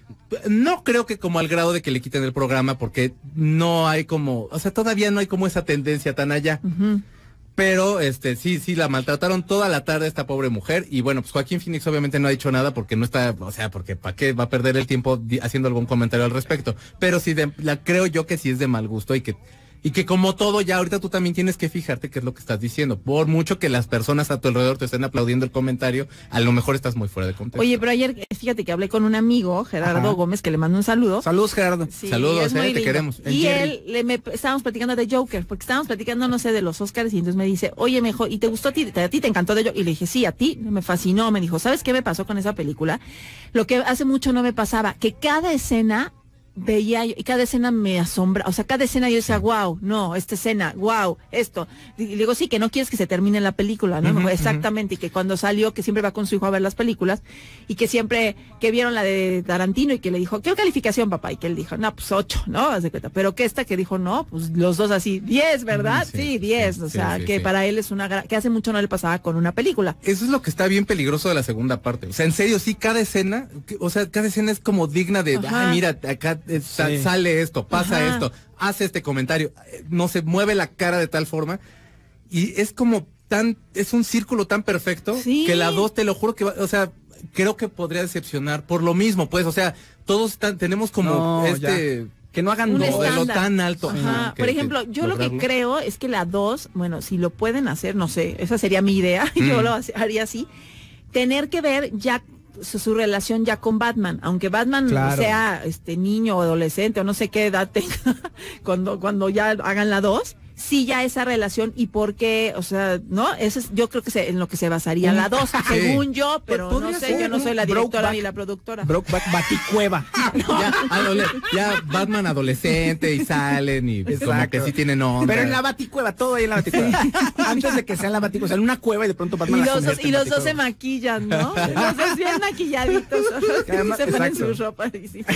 No creo que como al grado de que le quiten el programa, porque no hay como, o sea, todavía no hay como esa tendencia tan allá. Ujú. Pero sí, la maltrataron toda la tarde a esta pobre mujer. Y bueno, pues Joaquín Phoenix obviamente no ha dicho nada porque no está, o sea, porque ¿para qué va a perder el tiempo haciendo algún comentario al respecto? Pero sí, creo yo que sí es de mal gusto y que como todo ya ahorita tú también tienes que fijarte qué es lo que estás diciendo. Por mucho que las personas a tu alrededor te estén aplaudiendo el comentario, a lo mejor estás muy fuera de contexto. Oye, pero ayer, fíjate que hablé con un amigo, Gerardo Ajá. Gómez, que le mando un saludo. Saludos, Gerardo. Sí, Saludos, es muy te lindo. queremos. El Y Jerry. estábamos platicando de Joker, porque estábamos platicando, no sé, de los Oscars, y entonces me dice, oye, mejor, ¿y te gustó a ti? ¿A ti te encantó de Joker? Y le dije, sí, a ti, me fascinó. Me dijo, ¿sabes qué me pasó con esa película? Lo que hace mucho no me pasaba, que cada escena veía yo, y cada escena me asombra, o sea, cada escena yo decía, wow, no, esta escena, wow, esto. Y le digo, sí, que no quieres que se termine la película, ¿no? Me dijo, exactamente, y que cuando salió, que siempre va con su hijo a ver las películas, y que siempre, que vieron la de Tarantino, y que le dijo, ¿qué calificación, papá? Y que él dijo, no, pues 8, ¿no? Haz de cuenta. Pero que esta que dijo, no, pues los dos así, 10, ¿verdad? Sí, Sí, 10, sí, o sí, sea, sí, que sí. para él es que hace mucho no le pasaba con una película. Eso es lo que está bien peligroso de la segunda parte. O sea, en serio, sí, cada escena, cada escena es como digna de, Ajá. mira, acá sale esto, pasa Ajá. esto, hace este comentario, no se mueve la cara de tal forma. Y es como es un círculo tan perfecto Sí. que la 2, te lo juro que o sea, creo que podría decepcionar por lo mismo, pues, o sea, todos tenemos como No, que no hagan Un dos. modelo estándar. tan alto. Ajá. que- Por que ejemplo, yo lo que lograrlo. creo es que la 2, bueno, si lo pueden hacer, no sé, esa sería mi idea, yo lo haría así, tener que ver ya su relación ya con Batman, aunque Batman Claro. sea niño o adolescente o no sé qué edad tenga, cuando ya hagan la 2, sí ya esa relación y por qué, o sea, ¿no? Eso es, yo creo que en lo que se basaría la 2, según yo, pero no sé, yo no soy la directora ni la productora. Brokeback Baticueva. Ya Batman adolescente y salen y como que sí tienen onda. Pero en la Baticueva, todo ahí en la Baticueva. Antes de que sea en la Baticueva, o sea, en una cueva y de pronto Batman y los dos se maquillan, ¿no? Los dos bien maquilladitos. Además, se ponen su ropa.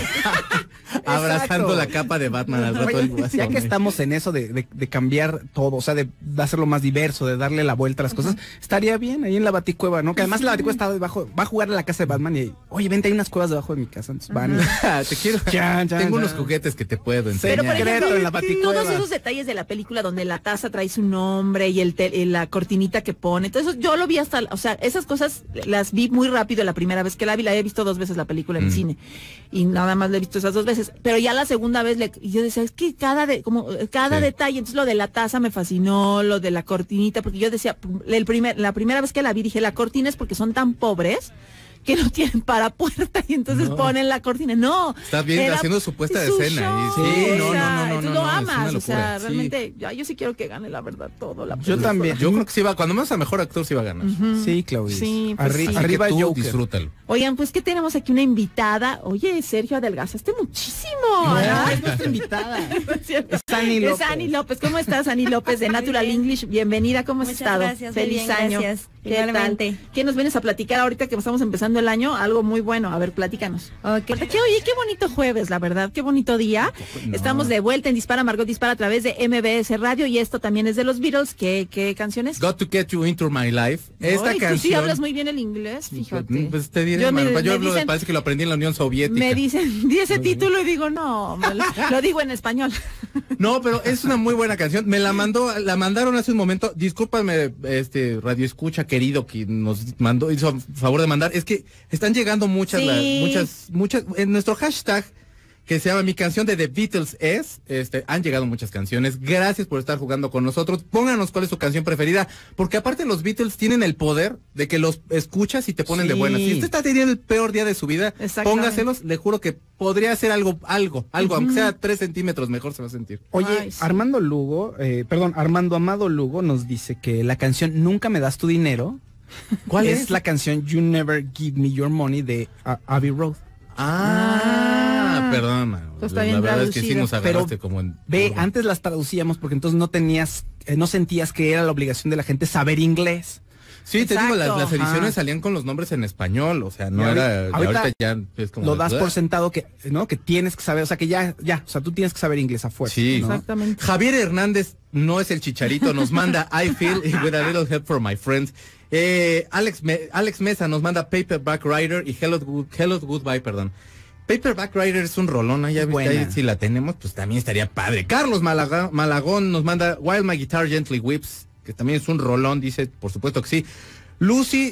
Abrazando la capa de Batman al rato del Guasón. Ya que estamos en eso de cambiar todo, o sea, de hacerlo más diverso, de darle la vuelta a las cosas, estaría bien ahí en la Baticueva, ¿no? Que además la Baticueva está debajo, va a jugar a la casa de Batman y, oye, vente, hay unas cuevas debajo de mi casa, entonces van. Te quiero. Tengo unos juguetes que te puedo enseñar. Pero por ejemplo, en la Baticueva. todos esos detalles de la película donde la taza trae su nombre y la cortinita que pone, entonces yo lo vi hasta, o sea, esas cosas las vi muy rápido la primera vez que la vi, la he visto 2 veces la película en el cine y nada más la he visto esas 2 veces, pero ya la segunda vez y yo decía, es que cada detalle, entonces lo de la taza me fascinó, lo de la cortinita, porque yo decía, la primera vez que la vi dije, la cortina es porque son tan pobres que no tienen para puerta y entonces ponen la cortina. No. Estás bien haciendo su puesta de escena. Tú lo amas, o sea, realmente, yo sí quiero que gane la verdad todo. Yo también. Yo creo que sí va, cuando menos a mejor actor sí va a ganar. Sí, Claudia. Sí, pues arriba tú Joker. Disfrútalo. Oigan, pues que tenemos aquí una invitada. Oye, Sergio, adelgazaste muchísimo. No, es nuestra invitada. Es Ani López. Ani López. ¿Cómo estás, Ani López de Natural English? Bienvenida, ¿cómo has estado? Gracias, Feliz bien, año. gracias. ¿Qué Igualmente. tal? ¿Qué nos vienes a platicar ahorita que estamos empezando el año? Algo muy bueno. A ver, platícanos. Okay. Oye, qué bonito jueves, la verdad. Qué bonito día. No. Estamos de vuelta en Dispara, Margot Dispara a través de MBS Radio y esto también es de los Beatles. ¿Qué canciones? Got to Get You Into My Life. Esta Ay, canción. Sí, hablas muy bien el inglés, fíjate. Pues te diré, parece que lo aprendí en la Unión Soviética. Me dicen, di ese título y digo, no, lo digo en español. No, pero es una muy buena canción. La mandaron hace un momento. Discúlpame, Radio Escucha querido que nos hizo favor de mandar. Es que están llegando muchas, en nuestro hashtag que se llama Mi Canción de The Beatles han llegado muchas canciones. Gracias por estar jugando con nosotros. Pónganos cuál es su canción preferida, porque aparte los Beatles tienen el poder de que los escuchas y te ponen de buenas. Si usted está teniendo el peor día de su vida, póngaselos, le juro que podría hacer algo, aunque sea 3 centímetros mejor se va a sentir. Oye, Ay, sí. Armando Amado Lugo nos dice que la canción Nunca me das tu dinero, ¿cuál es la canción You Never Give Me Your Money de Abbey Road. Perdón, mano. Pues está La bien verdad es que sí traducido. nos agarraste como en... Antes las traducíamos porque entonces no sentías que era la obligación de la gente saber inglés. Sí, te digo, las Exacto. ediciones salían con los nombres en español, o sea, no Y era... ahorita ya es como... Lo das por sentado que tienes que saber, o sea que o sea, tú tienes que saber inglés a fuerza. Sí. ¿no? Exactamente. Javier Hernández no es el Chicharito, nos manda I Feel With a Little Help for My Friends. Alex Mesa nos manda Paperback Writer y Hello Goodbye, perdón. Paperback Writer es un rolón, ahí si la tenemos, pues también estaría padre. Carlos Malagón nos manda While My Guitar Gently Weeps, que también es un rolón, dice, por supuesto que sí. Lucy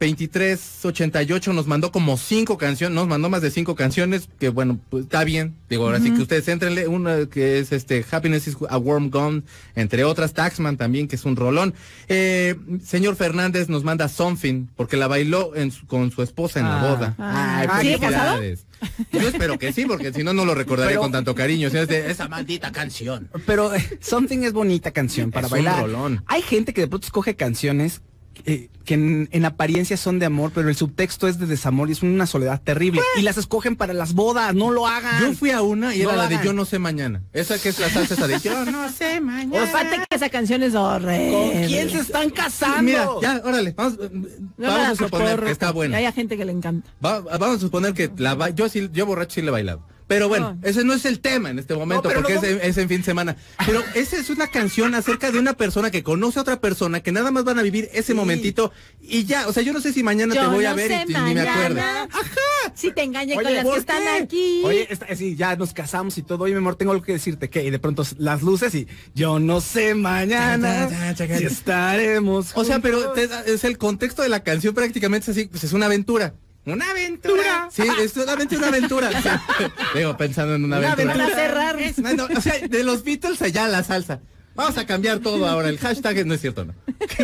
2388 nos mandó como 5 canciones, nos mandó más de 5 canciones, que bueno, pues está bien, digo, ahora sí que ustedes entrenle, una que es Happiness is a Warm Gun, entre otras, Taxman también, que es un rolón. Señor Fernández nos manda Something, porque la bailó con su esposa en la boda. ¿Sigue casado? felicidades. Yo espero que sí, porque si no, no lo recordaré con tanto cariño. O sea, es de esa maldita canción. Pero Something es bonita canción para bailar. Un rolón. Hay gente que de pronto escoge canciones que en apariencia son de amor, pero el subtexto es de desamor y es una soledad terrible. Y las escogen para las bodas, no lo hagan. Yo fui a una y No era lo la de hagan. Yo no sé mañana. Esa que es la salsa esa de Yo no sé mañana. O falta que esa canción es horrible. ¿Con quién se están casando? Mira, ya, órale, vamos a suponer que está buena. Hay gente que le encanta. Vamos a suponer que yo borracho sí le he bailado. Pero bueno, ese no es el tema en este momento, pero porque es en fin de semana. Pero esa es una canción acerca de una persona que conoce a otra persona, que nada más van a vivir ese momentito y ya. O sea, yo no sé si mañana te voy a ver y ni me acuerdo. Ajá. Si te engañé Oye, con las ¿por que están qué? aquí. Oye, sí, ya nos casamos y todo. Oye, mi amor, tengo algo que decirte. ¿Qué? Y de pronto las luces y yo no sé mañana si estaremos O sea, pero juntos. es el contexto de la canción prácticamente es así, pues es una aventura. ¡Una aventura! Sí, es solamente una aventura. Sí. Digo, pensando en una aventura. Para cerrar. No, o sea, de los Beatles allá la salsa. Vamos a cambiar todo ahora. El hashtag no es cierto, ¿no?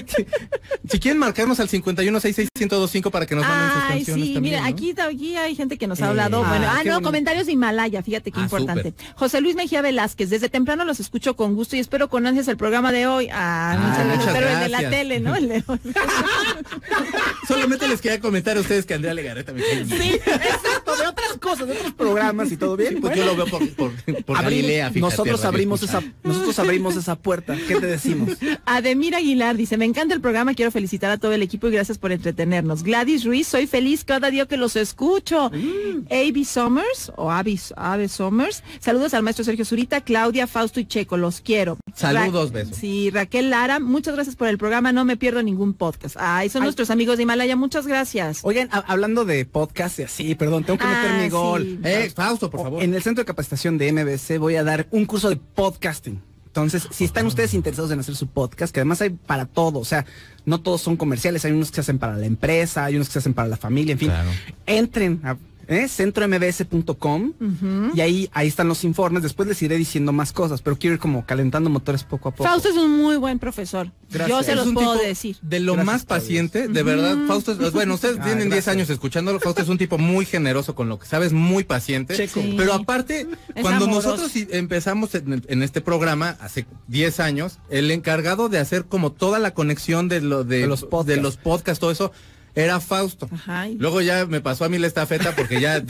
Si quieren marcarnos al 5166-1025 para que nos manden sus Ay, canciones sí, también, mira, ¿no? aquí hay gente que nos ha hablado. Bueno, qué bonito. comentarios de Himalaya, fíjate qué importante. Súper. José Luis Mejía Velázquez, desde temprano los escucho con gusto y espero con ansias el programa de hoy. muchas Pero el de la gracias. tele, ¿no? El de hoy. Solamente les quería comentar a ustedes que Andrea Legarreta me cae bien. Sí, exacto, de otras cosas, de otros programas y todo bien. Sí, pues yo lo veo por Galilea, fíjate, nosotros Radio abrimos Escucha. nosotros abrimos esa puerta. ¿Qué te decimos? Ademir Aguilar dice, me encanta el programa, quiero felicitar a todo el equipo y gracias por entretenernos. Gladys Ruiz, soy feliz cada día que los escucho. Avi Summers, Ave Summers, saludos al maestro Sergio Zurita, Claudia, Fausto y Checo, los quiero. Saludos, besos. Sí, Raquel Lara, muchas gracias por el programa, no me pierdo ningún podcast. Ay, son nuestros amigos de Himalaya, muchas gracias. Oigan, hablando de podcast y así, perdón, tengo que meter mi gol. sí. Fausto, por favor. En el centro de capacitación de MBC voy a dar un curso de podcasting. Entonces, si están ustedes interesados en hacer su podcast, que además hay para todo, o sea, no todos son comerciales, hay unos que se hacen para la empresa, hay unos que se hacen para la familia, en fin. Claro. Entren a centrombs.com y ahí están los informes. Después les iré diciendo más cosas, pero quiero ir como calentando motores poco a poco. Fausto es un muy buen profesor. Gracias. Yo se Es los un puedo tipo decir. De lo Gracias, más paciente, de verdad, Fausto es, bueno, ustedes tienen 10 gracias. años escuchándolo, Fausto es un tipo muy generoso con lo que sabes, muy paciente. Checo. Sí. Pero aparte, Es cuando amoroso. nosotros empezamos en este programa, hace 10 años, el encargado de hacer como toda la conexión de los podcasts, todo eso, era Fausto. Ajá. Luego ya me pasó a mí la estafeta porque ya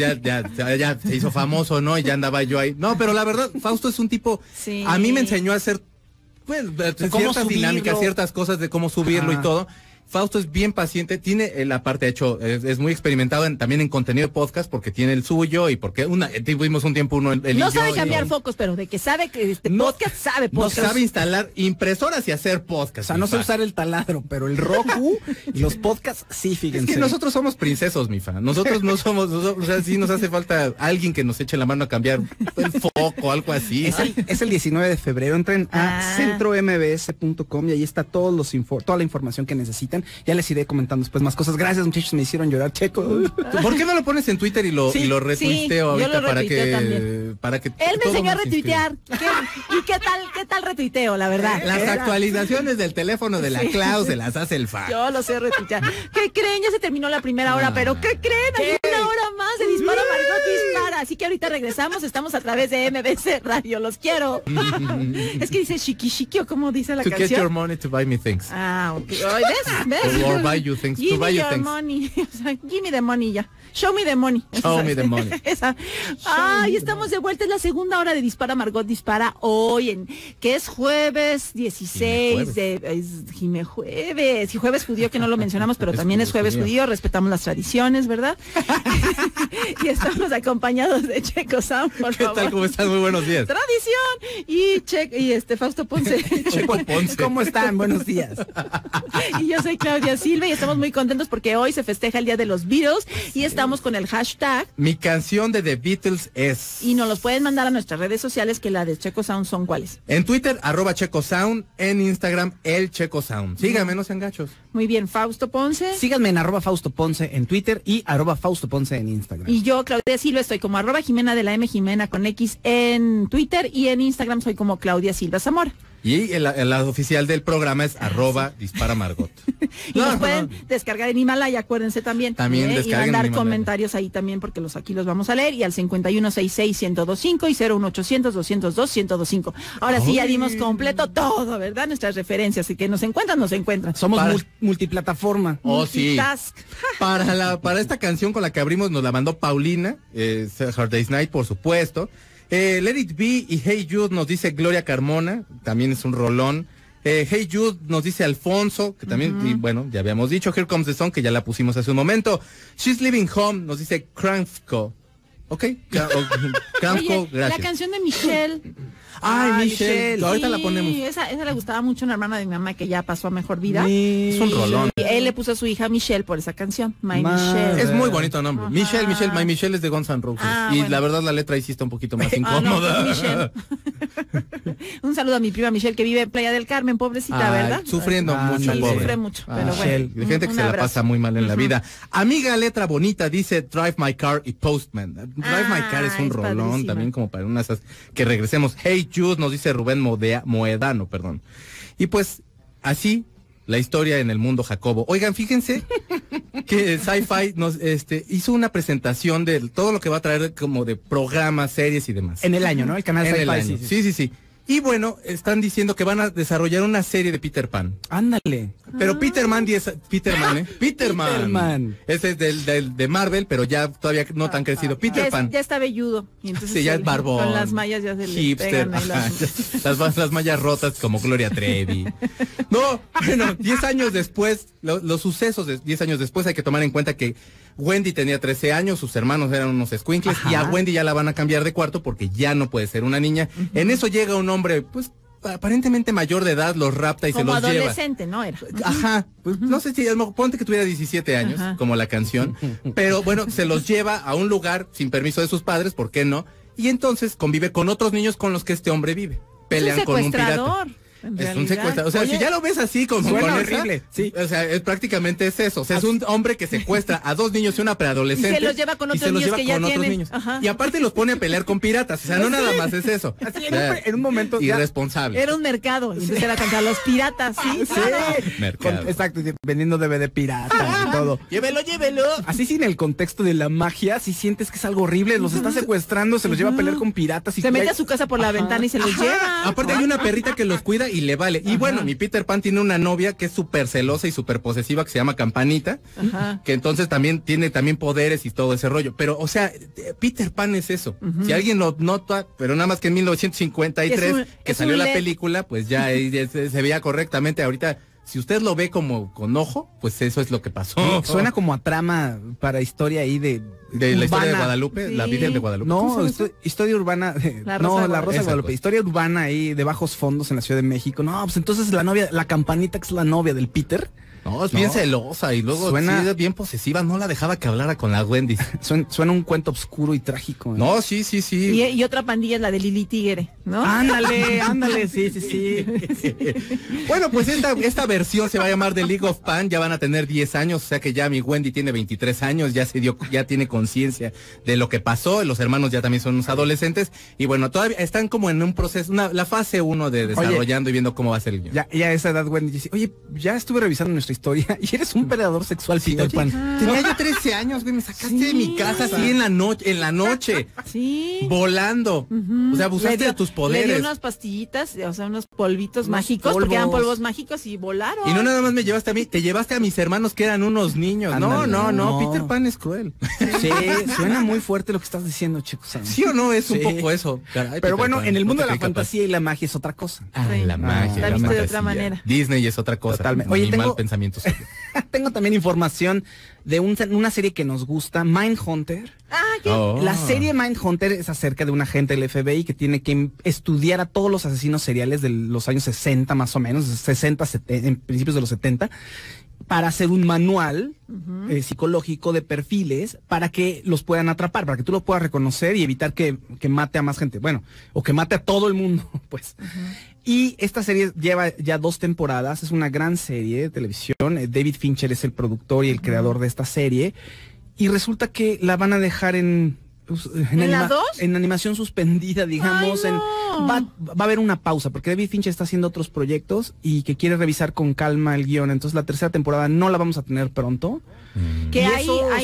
se hizo famoso, ¿no? Y ya andaba yo ahí. No, pero la verdad, Fausto es un tipo, Sí. a mí me enseñó a hacer, pues, cómo ciertas subirlo. dinámicas, ciertas cosas de cómo subirlo Ajá. y todo. Fausto es bien paciente, tiene la parte hecho, es muy experimentado también en contenido de podcast porque tiene el suyo y porque tuvimos un tiempo él y No yo, sabe y- cambiar focos, pero de que sabe que No- podcast sabe no podcast. sabe instalar impresoras y hacer podcast. O sea, no sé mi fa. usar el taladro, pero el Roku y los podcasts sí, Es fíjense. que nosotros somos princesos, mi fa. Nosotros no somos, o sea, sí nos hace falta alguien que nos eche la mano a cambiar el foco, algo así. Es el 19 de febrero, entren a centrombs.com y ahí está toda la información que necesitan. Ya les iré comentando después más cosas. Gracias, muchachos, me hicieron llorar, Checo. ¿Por qué no lo pones en Twitter y lo retuiteo yo ahorita lo para retuiteo que Él me todo enseñó a nos retuitear. ¿Y qué tal retuiteo, la verdad? inspire? Las actualizaciones del teléfono de la Sí. Clau se las hace el fa. Yo lo sé retuitear. ¿Qué creen? Ya se terminó la primera hora, pero ¿qué creen? Hay una hora más de Dispara Margot Dispara. Así que ahorita regresamos, estamos a través de MBC Radio. Los quiero. Es que dice chiqui chiqui o como dice la To get your canción. money to buy me things. Ah, ok. Ay, ¿ves? Or buy you things, to Give buy me you your things. money. O sea, give me the money ya. Show me the money. Show me the money. Esa. Ay, estamos de vuelta. Es la segunda hora de Dispara Margot Dispara hoy, que es jueves 16 Jime Jueves. Y jueves judío, que no lo mencionamos, pero también es jueves judío. Respetamos las tradiciones, ¿verdad? Y estamos acompañados de Checo Sound, por ¿Qué favor. tal? ¿Cómo estás? Muy buenos días. Tradición. Y Fausto Ponce. Checo Ponce. ¿Cómo están? Buenos días. Y yo soy Claudia Silva y estamos muy contentos porque hoy se festeja el Día de los Beatles y estamos con el hashtag Mi canción de The Beatles es... y nos los pueden mandar a nuestras redes sociales, que la de Checo Sound son ¿cuáles? En Twitter, @ChecoSound, en Instagram, el Checo Sound. Síganme, no sean gachos. Muy bien, Fausto Ponce. Síganme en @FaustoPonce en Twitter y @FaustoPonce en Instagram. Y yo, Claudia Silva, estoy como @Jimena de la M Jimena con X en Twitter y en Instagram soy como Claudia Silva Zamora. Y el oficial del programa es @DisparaMargot. Y nos pueden descargar en Himalaya, acuérdense también. También y descarguen en mandar Himalaya. comentarios ahí también porque aquí los vamos a leer y al 5166-1025 y 01800-202-1025. Ahora sí ya dimos completo todo, ¿verdad? Nuestras referencias y que nos encuentran. Somos Para- multiplataforma. Oh, sí. Multitask. Para esta canción con la que abrimos nos la mandó Paulina, Hard Day's Night, por supuesto. Let It Be y Hey Jude nos dice Gloria Carmona, también es un rolón. Hey Jude nos dice Alfonso, que también, y bueno, ya habíamos dicho. Here Comes the Sun, que ya la pusimos hace un momento. She's Living Home nos dice Kranfko. Ok, Kranfko, Oye, gracias. la canción de Michelle. Ay, Michelle, ahorita la ponemos. Esa le gustaba mucho a una hermana de mi mamá que ya pasó a mejor vida. Es un rolón. Y él le puso a su hija Michelle por esa canción, My Ma- Michelle. Es muy bonito nombre. Ajá. My Michelle es de Guns N' Roses. Ah, y bueno. la verdad la letra ahí sí está un poquito más Ah, no, incómoda. pues Michelle. Un saludo a mi prima Michelle que vive en Playa del Carmen, pobrecita, ¿verdad? Sufriendo mucho, Sí, pobre. sufre mucho, pero Michelle, bueno. gente que Un se la abrazo. pasa muy mal en la vida. Amiga letra bonita dice Drive My Car y Postman. Drive My Car es un es rolón padrísima. también como para unas que regresemos. Hey Jude nos dice Rubén Moedano, perdón. Y pues así la historia en el mundo Jacobo. Oigan, fíjense que Sci-Fi nos hizo una presentación de todo lo que va a traer como de programas, series y demás. En el año, ¿no? El canal En el Sci-Fi. año. Sí. Y bueno, están diciendo que van a desarrollar una serie de Peter Pan. Ándale. Pero Peterman. Peterman. Ese es de Marvel, pero ya todavía no tan crecido. Peter Pan. Ya está velludo. Y entonces Sí, ya es barbón. Con las mallas ya se le Hipster. pegan ahí Las mallas rotas como Gloria Trevi. No, bueno, 10 años después, los sucesos de 10 años después hay que tomar en cuenta que Wendy tenía 13 años, sus hermanos eran unos escuincles y a Wendy ya la van a cambiar de cuarto porque ya no puede ser una niña. En eso llega un hombre, pues, aparentemente mayor de edad, los rapta y como se los lleva. adolescente, ¿no? Era. Ajá, pues no sé si, ponte que tuviera 17 años, como la canción, pero bueno, se los lleva a un lugar sin permiso de sus padres, ¿por qué no? Y entonces convive con otros niños con los que este hombre vive. Pelean con un pirata. Es un secuestrador. O sea, Oye, si ya lo ves así como suena con horrible, esa, sí. O sea, prácticamente es eso. O sea, es un hombre que secuestra a 2 niños y una preadolescente. Y se los lleva con y otros se los niños lleva que ya con otros tiene. niños. Ajá. Y aparte los pone a pelear con piratas. O sea, no nada más es eso. Así, O sea, en un momento. ya- irresponsable. Era un mercado. Y entonces era contra los piratas, ¿sí? Sí. Mercado. Exacto, vendiendo DVD pirata y todo. Llévelo. Así sin el contexto de la magia, si sientes que es algo horrible, los está secuestrando, se los lleva a pelear con piratas y Se mete a su casa por la ventana y se los lleva. Aparte hay una perrita que los cuida y le vale. Y bueno, mi Peter Pan tiene una novia que es súper celosa y súper posesiva que se llama Campanita, que entonces también tiene poderes y todo ese rollo. Pero, o sea, Peter Pan es eso. Si alguien lo nota, pero nada más que en 1953 que es salió un la LED. película, pues ya se veía correctamente. Ahorita, si usted lo ve como con ojo, pues eso es lo que pasó. Suena como a trama para historia ahí de de la historia de urbana. Guadalupe, Sí. la Virgen de Guadalupe. No, historia urbana. La Rosa No, de la Guadalupe. Rosa de Esa Guadalupe. cosa. Historia urbana ahí de bajos fondos en la Ciudad de México. No, pues entonces la novia, la Campanita, que es la novia del Peter, No, es bien celosa y luego Suena- sí, es bien posesiva, no la dejaba que hablara con la Wendy. suena un cuento oscuro y trágico. ¿eh? No, sí. Y otra pandilla es la de Lili Tigre, ¿no? Ándale, sí. Bueno, pues esta versión se va a llamar The League of Pan, ya van a tener 10 años, o sea que ya mi Wendy tiene 23 años, ya tiene conciencia de lo que pasó, los hermanos ya también son unos adolescentes, y bueno, todavía están como en un proceso, la fase 1 de desarrollando y viendo cómo va a ser el guión. Ya a esa edad Wendy dice, oye, ya estuve revisando nuestra historia y eres un predador sexual, Peter Pan. Tenía yo 13 años, güey, me sacaste de mi casa así en la noche, Sí. volando, o sea, abusaste de tus Le poderes. dio unas pastillitas, o sea, unos polvitos Unos mágicos, porque eran polvos. polvos mágicos y volaron. Y no nada más me llevaste a mí, te llevaste a mis hermanos que eran unos niños. Ándale. No, No. Peter Pan es cruel. Sí, suena muy fuerte lo que estás diciendo, chicos. ¿Sí o no? Es un Sí. poco eso. Caray, Pero Peter bueno, Pan, en el no mundo te de la creí capaz. fantasía y la magia es otra cosa. Ah, Sí. la magia. La la viste de fantasía. otra manera. Disney es otra cosa. Totalmente. Oye, Mi tengo- mal pensamiento suyo. Tengo también información de una serie que nos gusta, Mindhunter. ¿qué? Oh. La serie Mindhunter es acerca de un agente del FBI que tiene que estudiar a todos los asesinos seriales de los años 60 más o menos, 60, 70, en principios de los 70, para hacer un manual psicológico de perfiles para que los puedan atrapar, para que tú lo puedas reconocer y evitar que mate a más gente. Bueno, o que mate a todo el mundo, pues. Y esta serie lleva ya 2 temporadas, es una gran serie de televisión. David Fincher es el productor y el creador de esta serie. Y resulta que la van a dejar en ¿En la 2? en animación suspendida, digamos. Ay, no. Va a haber una pausa, porque David Fincher está haciendo otros proyectos y que quiere revisar con calma el guión. Entonces la tercera temporada no la vamos a tener pronto. Que Y ahí, esos-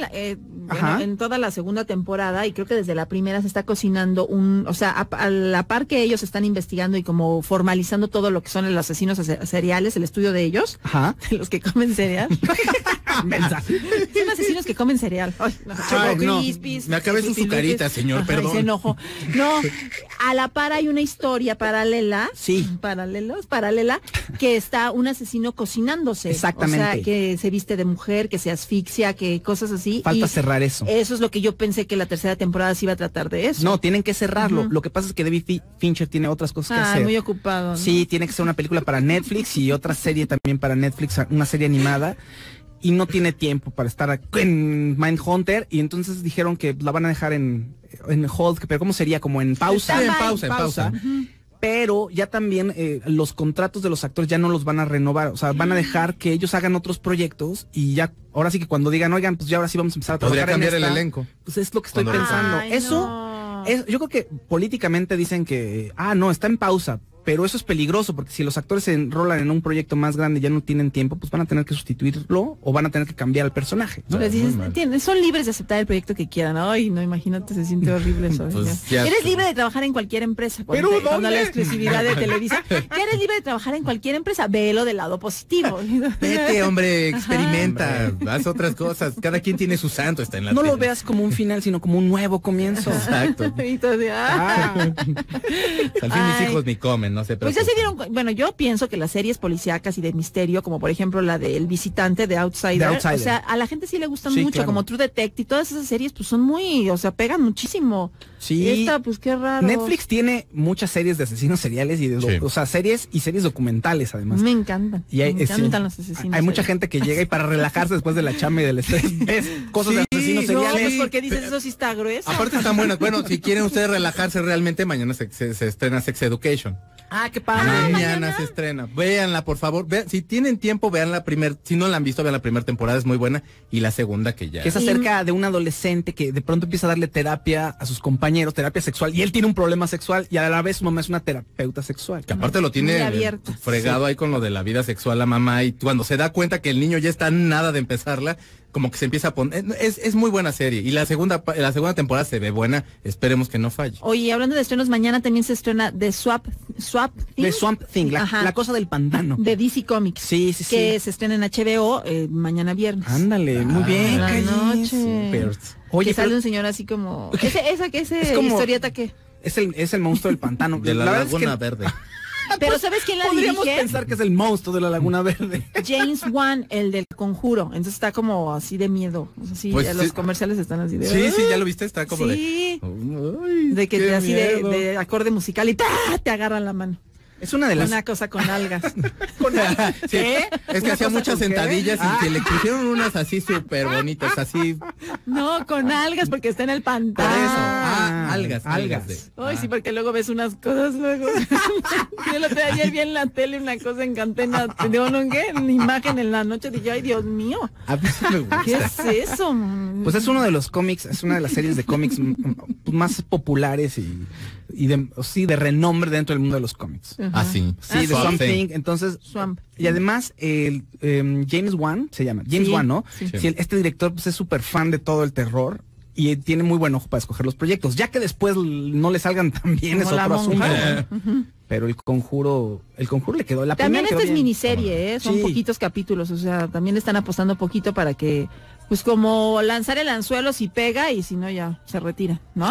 Ajá. en toda la segunda temporada, y creo que desde la primera se está cocinando o sea, a la par que ellos están investigando y como formalizando todo lo que son los asesinos seriales, el estudio de ellos, Ajá. de los que comen cereal. Mensa. Son asesinos que comen cereal. Ay, no, Ay, Choco no. Crispies, Me acabé su Crispy azucarita, Lupis. señor, Ajá, perdón. y se enojó. No, a la par hay una historia paralela. Sí. Paralela, que está un asesino cocinándose. Exactamente. O sea, que se viste de mujer, que se asfixia, que cosas así. Falta y cerrar eso. Eso es lo que yo pensé que la tercera temporada se iba a tratar de eso. No, tienen que cerrarlo. Lo que pasa es que David Fincher tiene otras cosas que hacer. muy ocupado, ¿no? Sí, tiene que ser una película para Netflix y otra serie también para Netflix, una serie animada. y no tiene tiempo para estar en Mindhunter, y entonces dijeron que la van a dejar en hold, pero ¿cómo sería? Como en pausa. Sí, en pausa. Pero ya también los contratos de los actores ya no los van a renovar, o sea, van a dejar que ellos hagan otros proyectos y ya, ahora sí que cuando digan, oigan, pues ya ahora sí vamos a empezar a trabajar. Podría cambiar en esta, el elenco. Pues es lo que estoy Cuando pensando. Ay, Eso, no. yo creo que políticamente dicen que, no, está en pausa. Pero eso es peligroso, porque si los actores se enrolan en un proyecto más grande y ya no tienen tiempo, pues van a tener que sustituirlo o van a tener que cambiar al personaje, ¿no? Les dices, son libres de aceptar el proyecto que quieran. Ay, no, imagínate, se siente horrible eso. Pues ya. Eres libre de trabajar en cualquier empresa. ¿Pero Cuando dónde? la exclusividad de Televisa. Ya eres libre de trabajar en cualquier empresa. Velo del lado positivo. Vete, hombre, experimenta, haz otras cosas. Cada quien tiene su santo, está en la No lo tele. veas como un final, sino como un nuevo comienzo. Exacto. Y todo así, Al fin Ay. mis hijos ni comen, no sé. Pues ya se dieron, bueno, yo pienso que las series policíacas y de misterio, como por ejemplo la de El Visitante de Outsider, The Outsider. o sea, a la gente sí le gustan Sí, mucho, claro. como True Detective, todas esas series pues son muy, o sea, pegan muchísimo. Sí. Esta, pues qué raro. Netflix tiene muchas series de asesinos seriales y Sí. o sea, series y series documentales además. Me encantan. Y hay, me encantan sí, los asesinos. hay mucha seriales. gente que llega y para relajarse después de la chamba y del estrés ves cosas de Sí, asesinos No, seriales. pues porque dices eso sí está grueso. Aparte están buenas. Bueno, si quieren ustedes relajarse realmente, mañana se estrena Sex Education. Ah, qué padre. Mañana se estrena. Véanla, por favor. Si tienen tiempo, vean la primera. Si no la han visto, vean la primera temporada, es muy buena. Y la segunda que ya. Que es acerca de un adolescente que de pronto empieza a darle terapia a sus compañeros, terapia sexual, y él tiene un problema sexual y a la vez su mamá es una terapeuta sexual. Que aparte lo tiene Muy abierto. fregado ahí con lo de la vida sexual la mamá, y cuando se da cuenta que el niño ya está en nada de empezarla, como que se empieza a poner. Es muy buena serie. Y la segunda temporada se ve buena. Esperemos que no falle. Oye, hablando de estrenos, mañana también se estrena The Swamp Thing. The Swamp Thing, Ajá. la cosa del pantano. De DC Comics. Sí, sí, sí. Que se estrena en HBO mañana viernes. Ándale, muy bien. la Callis. noche. Pero- Oye, que sale pero un señor así como... Ese Es como- historieta que... es el monstruo del pantano. De la verdad es Laguna que Verde. Pero ¿sabes quién la podríamos dirige? pensar que es el monstruo de la Laguna Verde. James Wan, el del Conjuro. Entonces está como así de miedo. O sea, sí, Pues ya sí. los comerciales están así de... Sí, ya lo viste, está como Sí. de. De que qué así miedo. de acorde musical y ¡tá! Te agarran la mano. Es una de las... Una cosa con algas. Sí, es que ¿Una hacía cosa muchas con qué? sentadillas y que le pusieron unas así súper bonitas, así. No, con algas porque está en el Por pantano. eso. Ah, Algas. algas. Ay, sí, porque luego ves unas cosas luego. Yo lo traía ayer vi en la tele una cosa en Cantena, digo, ¿no? ¿Qué? Una imagen en la noche, dije, ay, Dios mío, A mí sí me gusta. ¿qué es eso? Man? Pues es uno de los cómics, es una de las series de cómics más populares y de renombre dentro del mundo de los cómics. Ajá. Así. Sí, de Swamp Thing. Entonces, Swamp. y además James Wan se llama, James Sí, Wan, ¿no? sí. Sí, este director pues, es súper fan de todo el terror y tiene muy buen ojo para escoger los proyectos, ya que después no le salgan tan bien Como es la otro asunto. monja. ¿no? Pero el conjuro le quedó la También primera esta quedó es bien. miniserie, son Sí. poquitos capítulos, o sea, también están apostando poquito para que, pues como lanzar el anzuelo si pega y si no ya se retira, ¿no?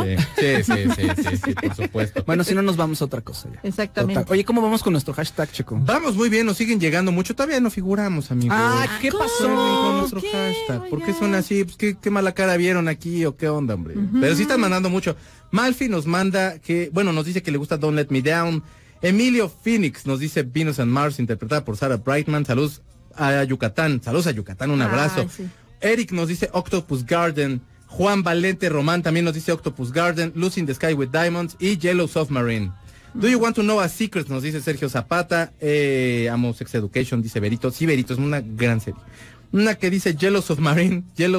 Sí, por supuesto. Bueno, si no nos vamos a otra cosa ya. Exactamente. Total. Oye, ¿cómo vamos con nuestro hashtag, Checo? Vamos muy bien, nos siguen llegando mucho. Todavía no figuramos, amigos. Ah, ¿qué ¿cómo? pasó? Con nuestro ¿Qué? hashtag. ¿Por qué Oigan. son así? Pues qué mala cara vieron aquí o qué onda, hombre. Pero sí están mandando mucho. Malfi nos manda nos dice que le gusta Don't Let Me Down. Emilio Phoenix nos dice Venus and Mars, interpretada por Sarah Brightman. Saludos a Yucatán, un abrazo. Ay, sí. Eric nos dice Octopus Garden. Juan Valente Román también nos dice Octopus Garden. Lucy in the Sky with Diamonds y Yellow Submarine. Do you want to know a secret? Nos dice Sergio Zapata. Amo Sex Education, dice Berito. Sí, Berito, es una gran serie. Una que dice Yellow Submarine.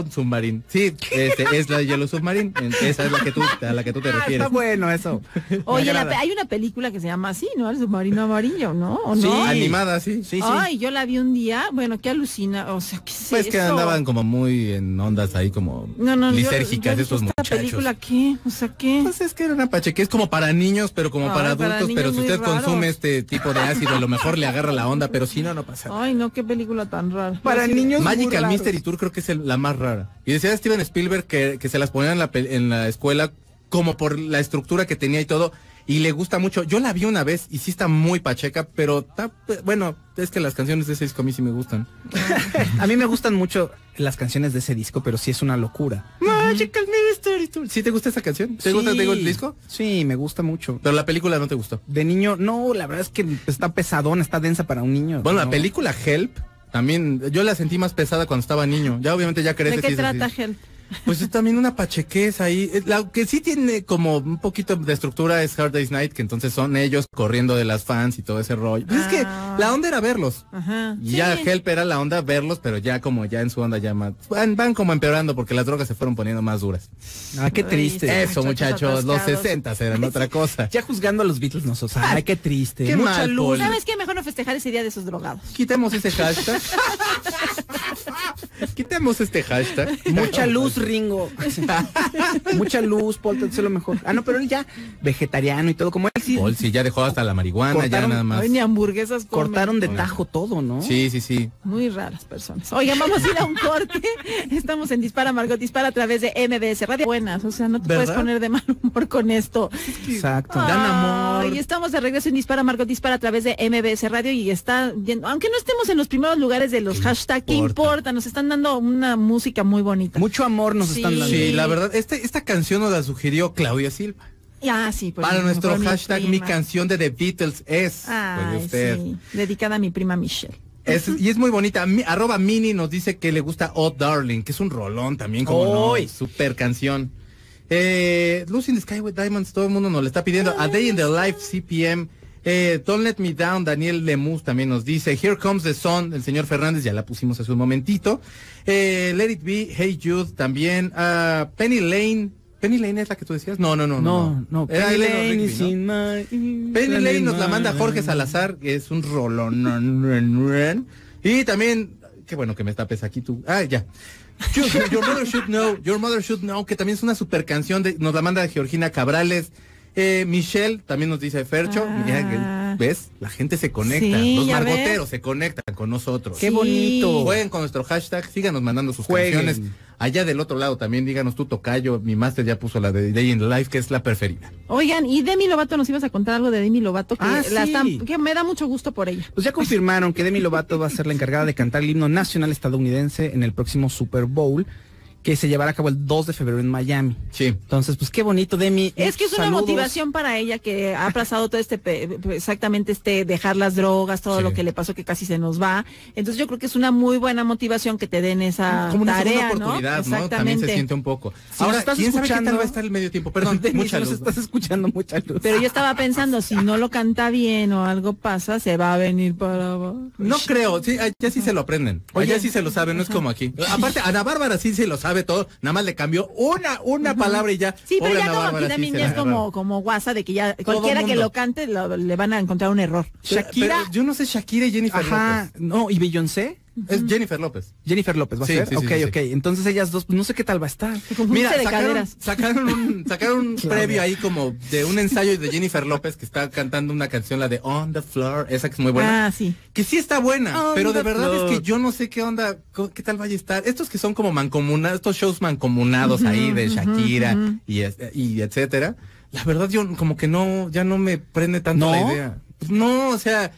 Sí, es la de Yellow Submarine. Esa es a la que tú te refieres. Está bueno eso. Oye, Me agrada. hay una película que se llama así, ¿no? El submarino amarillo, ¿no? ¿O Sí. no? Animada, sí. Sí, sí. Ay, yo la vi un día, bueno, qué alucina, o sea, ¿qué es Pues que eso? andaban como muy en ondas ahí como No, lisérgicas yo estos ¿esta muchachos. película qué? O sea, ¿qué? Pues es que era una pache, que es como para niños, pero como Ay, para para adultos, niños pero si muy usted raros. consume este tipo de ácido, a lo mejor le agarra la onda, pero si no, no pasa nada. Ay, no, qué película tan rara. Para niños muy Magical raros. Mystery Tour creo que es la más rara. Y decía Steven Spielberg que se las ponían en la escuela como por la estructura que tenía y todo, y le gusta mucho. Yo la vi una vez y sí está muy pacheca, pero bueno, es que las canciones de ese disco a mí sí me gustan. A mí me gustan mucho las canciones de ese disco, pero sí es una locura. Magical Mystery Tour. ¿Sí te gusta esa canción? ¿Te gusta el disco? Sí, me gusta mucho. Pero la película no te gustó. De niño, no, la verdad es que está pesadona, está densa para un niño. Bueno, no. la película Help también, yo la sentí más pesada cuando estaba niño. Ya obviamente ya crece. ¿De qué sí, trata, sí. Help? Pues es también una pachequez ahí. La que sí tiene como un poquito de estructura es Hard Day's Night, que entonces son ellos corriendo de las fans y todo ese rollo. Pues es que la onda era verlos. Ajá. Y ya Sí. Help era la onda verlos, pero ya como ya en su onda ya más... Van como empeorando porque las drogas se fueron poniendo más duras. Ah, qué Ay, triste. sí. Eso, muchachos, los atascados. 60 eran otra cosa. Ya juzgando a los Beatles nosotros. Ay, qué triste. Qué Mucha mal, luz. Poli. ¿Sabes qué? Mejor no festejar ese día de esos drogados. Quitemos ese hashtag. Quitemos este hashtag. Mucha luz, Ringo. Mucha luz, Paul, te deseo lo mejor. Ah, no, pero él ya vegetariano y todo, como él sí. Paul sí ya dejó hasta la marihuana, ya Cortaron- nada más. Ay, ni hamburguesas comen. Cortaron de tajo todo, ¿no? Sí, sí, sí. Muy raras personas. Oigan, vamos a ir a un corte. Estamos en Dispara, Margot Dispara a través de MBS Radio. Buenas, o sea, no te ¿Verdad? puedes poner de mal humor con esto. Exacto. Dan amor. Y estamos de regreso en Dispara, Margot Dispara a través de MBS Radio y está yendo, aunque no estemos en los primeros lugares de los hashtags, ¿qué importa? Nos están dando una música muy bonita. Mucho amor nos Sí. están dando. Sí, la verdad, esta canción nos la sugirió Claudia Silva. Ah, sí, por Para ejemplo, nuestro por mi hashtag, mi prima. canción de The Beatles es. Ay, Puede usted. sí, dedicada a mi prima Michelle. Y es muy bonita. Arroba Mini nos dice que le gusta Oh Darling, que es un rolón también, como ¡Ay! no, super canción. Lucy in the Sky with Diamonds, todo el mundo nos le está pidiendo. A Day in the Life, CPM. Don't Let Me Down, Daniel Lemus también nos dice. Here Comes the Sun, el señor Fernández, ya la pusimos hace un momentito. Let It Be, Hey Jude también. Penny Lane. ¿Penny Lane es la que tú decías? No. No. Era Penny Eleanor Lane Rigby, is ¿no? in my- Penny Lane nos la manda Jorge Salazar, que es un rolón. Y también, qué bueno que me tapes aquí tú. Ah, ya. Your Mother Should Know, que también es una super canción, nos la manda Georgina Cabrales. Michelle también nos dice Fercho. Mira que, ¿ves? La gente se conecta. Sí, Los ya margoteros se conectan con nosotros. Qué bonito. Jueguen con nuestro hashtag, síganos mandando sus Jueguen. canciones. Allá del otro lado también díganos tú, tocayo. Mi máster ya puso la de Day in the Life, que es la preferida. Oigan, y Demi Lovato, nos ibas a contar algo de Demi Lovato, que, Sí. que me da mucho gusto por ella. Pues ya confirmaron que Demi Lovato va a ser la encargada de cantar el himno nacional estadounidense en el próximo Super Bowl, que se llevará a cabo el 2 de febrero en Miami. Sí. Entonces, pues qué bonito, Demi. Es que es una Saludos. motivación para ella que ha pasado todo exactamente dejar las drogas, todo Sí. lo que le pasó que casi se nos va. Entonces yo creo que es una muy buena motivación que te den esa Como una tarea, segunda ¿no? oportunidad, ¿no? También Exactamente. se siente un poco. Si nos Ahora, estás ¿quién sabe qué escuchando? tal va a estar el medio tiempo? Perdón, Demi, mucha si nos luz. estás escuchando, mucha luz. Pero yo estaba pensando, si no lo canta bien o algo pasa, se va a venir para abajo. No creo, sí, allá sí se lo aprenden. Oye. Allá sí se lo saben, no es como aquí. Aparte, Ana Bárbara sí se lo sabe todo, nada más le cambió una palabra y ya. Sí, pero Pobre ya Ana como Bárbara, aquí sí también se ya la es agarraron. como guasa de que ya cualquiera que mundo. lo cante le van a encontrar un error. Shakira. Pero yo no sé Shakira y Jennifer Ajá, López. no, ¿y Beyoncé? Es Jennifer López. Jennifer López, ¿va a Sí, ser? sí, sí, ok, sí, ok. Entonces ellas dos, pues no sé qué tal va a estar. Mira, de caderas. sacaron un previo ahí como de un ensayo de Jennifer López que está cantando una canción, la de On the Floor, esa que es muy buena. Ah, sí. Que sí está buena, On pero de the verdad floor. es que yo no sé qué onda, qué tal vaya a estar. Estos que son como mancomunados, estos shows mancomunados ahí de Shakira y etcétera. La verdad yo como que no, ya no me prende tanto ¿No? la idea. Pues no, o sea,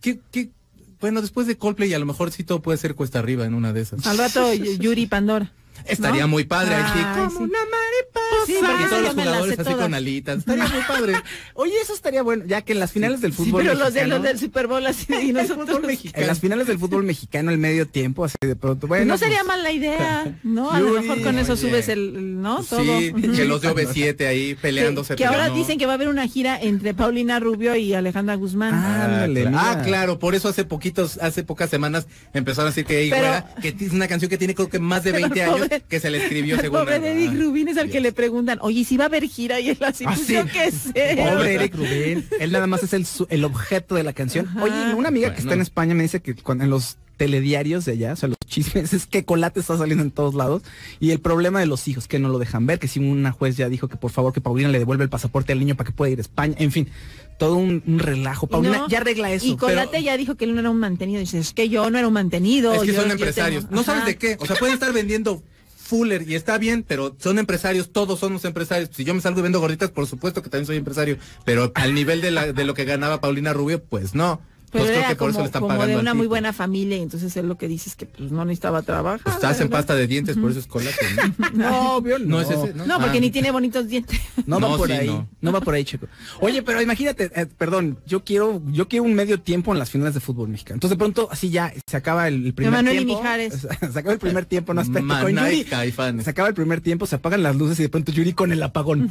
bueno, después de Coldplay a lo mejor sí todo puede ser cuesta arriba en una de esas. Al rato Yuri Pandora. Estaría ¿no? muy padre ahí sí, Ay, como sí. una mariposa. Sí, porque y esa todos ya los me la jugadores sé así todas. con alitas. Estaría muy padre. Oye, eso estaría bueno, ya que en las finales del Sí, fútbol pero los mexicano, del Super Bowl así y nosotros en las finales del fútbol mexicano el medio tiempo, así de pronto, bueno. no sería pues, mala idea, ¿no? A lo Yuri, mejor con eso oye. subes ¿no? Todo. Sí, que los de OV7 ahí peleándose. Que ahora pero no. dicen que va a haber una gira entre Paulina Rubio y Alejandra Guzmán. Ándale, mira. Claro, por eso hace pocas semanas empezaron a decir que Pero- Güera, que es una canción que tiene creo que más de 20 Pero el años pobre- que se le escribió El según pobre de Eric Rubin es al que le preguntan, oye, ¿y si va a haber gira? Y él así, pues sí. yo qué sé. Pobre Eric Rubén, él nada más es el objeto de la canción. Ajá. Oye, una amiga que Bueno. está en España me dice que en los telediarios de allá, o sea, los chismes, es que Colate está saliendo en todos lados, y el problema de los hijos, que no lo dejan ver, que si una juez ya dijo que por favor que Paulina le devuelve el pasaporte al niño para que pueda ir a España, en fin, todo un relajo. Paulina No, ya arregla eso. Y Colate pero- ya dijo que él no era un mantenido. Dice, es que yo no era un mantenido. Es que yo son empresarios. tengo-". No sabes Ajá. de qué. O sea, pueden estar vendiendo Fuller y está bien, pero son empresarios, todos somos empresarios. Si yo me salgo y vendo gorditas, por supuesto que también soy empresario, pero al nivel de lo que ganaba Paulina Rubio, pues no. Pero creo era que por eso le están como pagando de al una muy tipo. buena familia, y entonces él lo que dice es que pues no necesitaba trabajar. Pues estás en ¿verdad? pasta de dientes, por eso es colágeno. No, obvio, no. No es ese, ¿no? No, porque Ah. ni tiene bonitos dientes. No va No, por sí, ahí, no. no va por ahí, Checo. Oye, pero imagínate, perdón, yo quiero un medio tiempo en las finales de fútbol mexicano. Entonces de pronto así ya se acaba el primer Manuel y tiempo. Mijares. Se acaba el primer tiempo, no espérate, con Maná y Yuri. Caifanes. Se acaba el primer tiempo, se apagan las luces y de pronto Yuri con el apagón.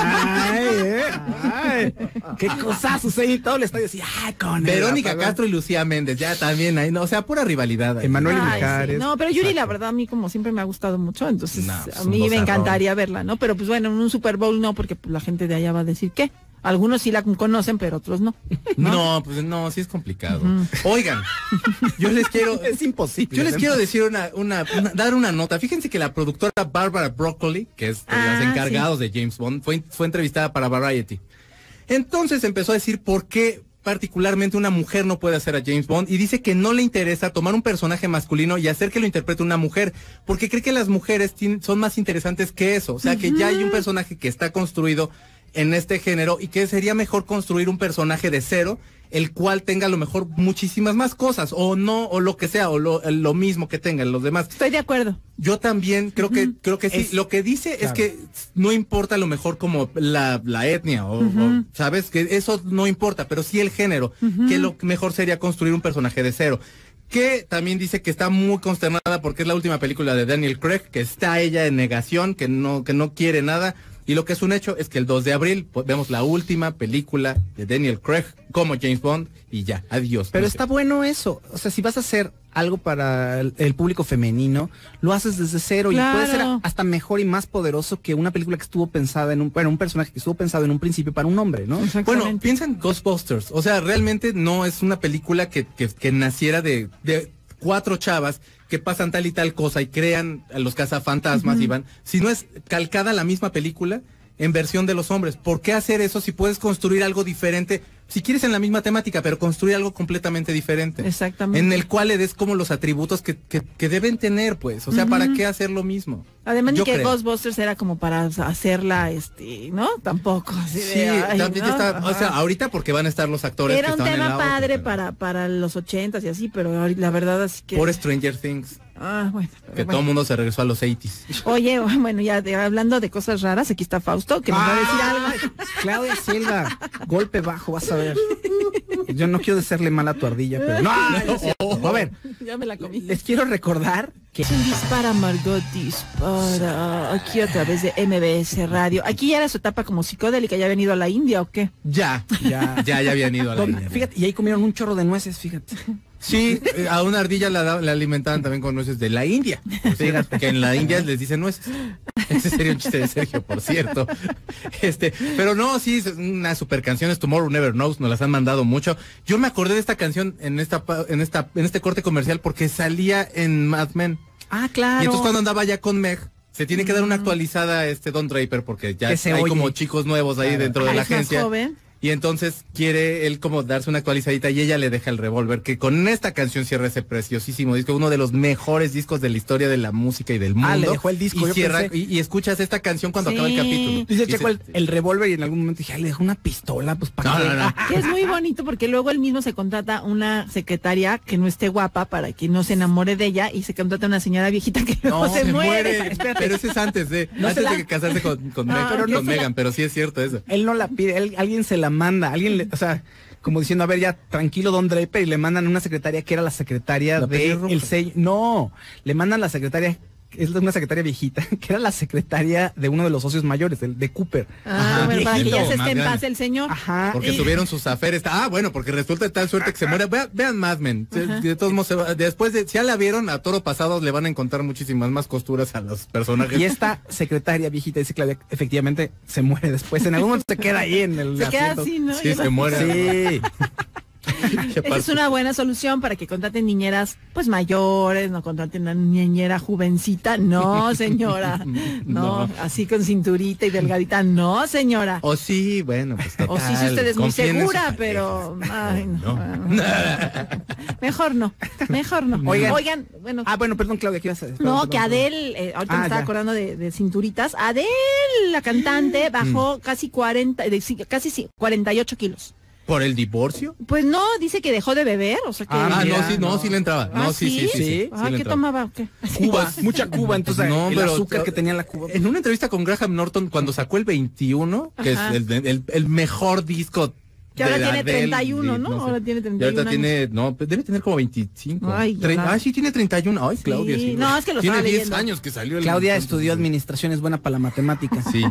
Ay, qué cosa sucede y todo el estadio así, con Verónica el apagón. Castro y Lucía Méndez, ya también ahí, no, o sea, pura rivalidad. ahí. Emanuel y Ay, sí. Mijares. No, pero Yuri, la verdad, a mí como siempre me ha gustado mucho, entonces No, a es un mí me vozarrón. encantaría verla, ¿no? Pero pues bueno, en un Super Bowl no, porque pues, la gente de allá va a decir ¿qué? Algunos sí la conocen, pero otros no. No, pues no, sí es complicado. Oigan, yo les quiero, Es imposible. yo les quiero decir dar una nota. Fíjense que la productora Barbara Broccoli, que es de las encargados de James Bond, fue entrevistada para Variety. Entonces empezó a decir por qué particularmente una mujer no puede hacer a James Bond, y dice que no le interesa tomar un personaje masculino y hacer que lo interprete una mujer, porque cree que las mujeres son más interesantes que eso. O sea, que ya hay un personaje que está construido en este género y que sería mejor construir un personaje de cero, el cual tenga a lo mejor muchísimas más cosas, o no, o lo que sea, o lo mismo que tengan los demás. Estoy de acuerdo. Yo también creo que sí. Lo que dice es que no importa a lo mejor como la etnia, o sabes, que eso no importa, pero sí el género, que lo mejor sería construir un personaje de cero. Que también dice que está muy consternada porque es la última película de Daniel Craig, que está ella en negación, que no quiere nada. Y lo que es un hecho es que el 2 de abril vemos la última película de Daniel Craig como James Bond y ya, adiós. Pero No está sé. bueno eso. O sea, si vas a hacer algo para el público femenino, lo haces desde cero Claro. y puede ser hasta mejor y más poderoso que una película que estuvo pensada en un personaje que estuvo pensado en un principio para un hombre, ¿no? Bueno, piensa en Ghostbusters. O sea, realmente no es una película que naciera de 4 chavas que pasan tal y tal cosa y crean a los cazafantasmas y van, sino es calcada la misma película en versión de los hombres. ¿Por qué hacer eso si puedes construir algo diferente? Si quieres en la misma temática, pero construir algo completamente diferente. Exactamente. En el cual le des como los atributos que deben tener, pues. O sea, ¿para qué hacer lo mismo? Además de Yo que creo. Ghostbusters era como para hacerla, ¿no? Tampoco. Así de, Sí, ay, también ¿no? está, o sea, Ajá. ahorita porque van a estar los actores Era que un estaban en tema la otra, padre pero para los 80s y así, pero la verdad así que... por Stranger Things, Bueno, pero que bueno. todo el mundo se regresó a los 80s. Oye, bueno, ya hablando de cosas raras, aquí está Fausto, que nos va a decir algo. Claudia Silva, golpe bajo, vas a ver. Yo no quiero decirle mal a tu ardilla, pero no, es cierto. A ver, Ya me la comí. les quiero recordar que Dispara, Margot, dispara. Aquí a través de MBS Radio. Aquí ya era su etapa como psicodélica, ¿ya ha venido a la India o qué? Ya habían ido a la India. fíjate, y ahí comieron un chorro de nueces, fíjate. Sí, a una ardilla la alimentaban también con nueces de la India. Fíjate que en la India les dicen nueces. Ese sería un chiste de Sergio, por cierto. Pero no, sí, es una super canción, es Tomorrow Never Knows, nos las han mandado mucho. Yo me acordé de esta canción en este corte comercial porque salía en Mad Men. Ah, claro. Y entonces cuando andaba ya con Meg, se tiene que dar una actualizada Don Draper porque ya Que se hay oye. como chicos nuevos ahí Claro. dentro de la Es más agencia. joven. Y entonces quiere él como darse una actualizadita y ella le deja el revólver, que con esta canción cierra ese preciosísimo disco, uno de los mejores discos de la historia de la música y del mundo. Le dejó el disco, y yo cierra, pensé. y escuchas esta canción cuando Sí. acaba el capítulo. Dice Y Checo el revólver y en algún momento dije, le dejó una pistola, pues para qué. No. Que es muy bonito porque luego él mismo se contrata una secretaria que no esté guapa para que no se enamore de ella y se contrata una señora viejita que luego No, se muere. Espérate. Pero ese es antes de casarse con Ah, pero no se la- Megan, pero sí es cierto eso. Él no la pide, alguien se la manda, o sea, como diciendo, a ver, ya tranquilo Don Draper, y le mandan una secretaria que era la secretaria La de pelirroja. el sello. No, le mandan la secretaria, es una secretaria viejita, que era la secretaria de uno de los socios mayores, de Cooper. Ah, bueno, para que ya se Más esté en grande. paz el señor. Ajá. Porque tuvieron sus aferes. Bueno, porque resulta de tal suerte que se muere. Vean Mad Men. De todos modos, después de, si ya la vieron, a toro pasado le van a encontrar muchísimas más costuras a los personajes. Y esta secretaria viejita, dice Claudia, efectivamente se muere después. En algún momento se queda ahí en el Se queda asiento. así, ¿no? Sí, se muere. Sí. Esa es una buena solución para que contraten niñeras pues mayores, no contraten una niñera jovencita, no señora, no, así con cinturita y delgadita, no señora. O sí, bueno, pues total. O sí, si usted es muy confíen en segura, sus pero ay, no. No. Mejor no. Oigan, bueno. Bueno, perdón, Claudia, ¿qué ibas a decir? No, Perdón, que perdón. Adele, ahorita me estaba ya. acordando de cinturitas. Adele, la cantante, bajó casi 48 kilos. ¿Por el divorcio? Pues no, dice que dejó de beber, o sea que... Sí le entraba. No, sí. ¿Qué le entraba. tomaba o qué? Cuba, mucha Cuba, entonces No, el pero- azúcar que tenía la Cuba. En una entrevista con Graham Norton, cuando sacó el 21, que Ajá. es el mejor disco Que ahora de tiene Adele, 31, ¿no? sé. Ahora tiene Y 31 ahorita años. tiene, no, pues debe tener como 25. Ay, ya. Sí, tiene 31. Ay, Claudia. Sí, no, es que lo tiene estaba 10 leyendo. años que salió el... Claudia entonces, estudió administración, es buena para la matemática. Sí,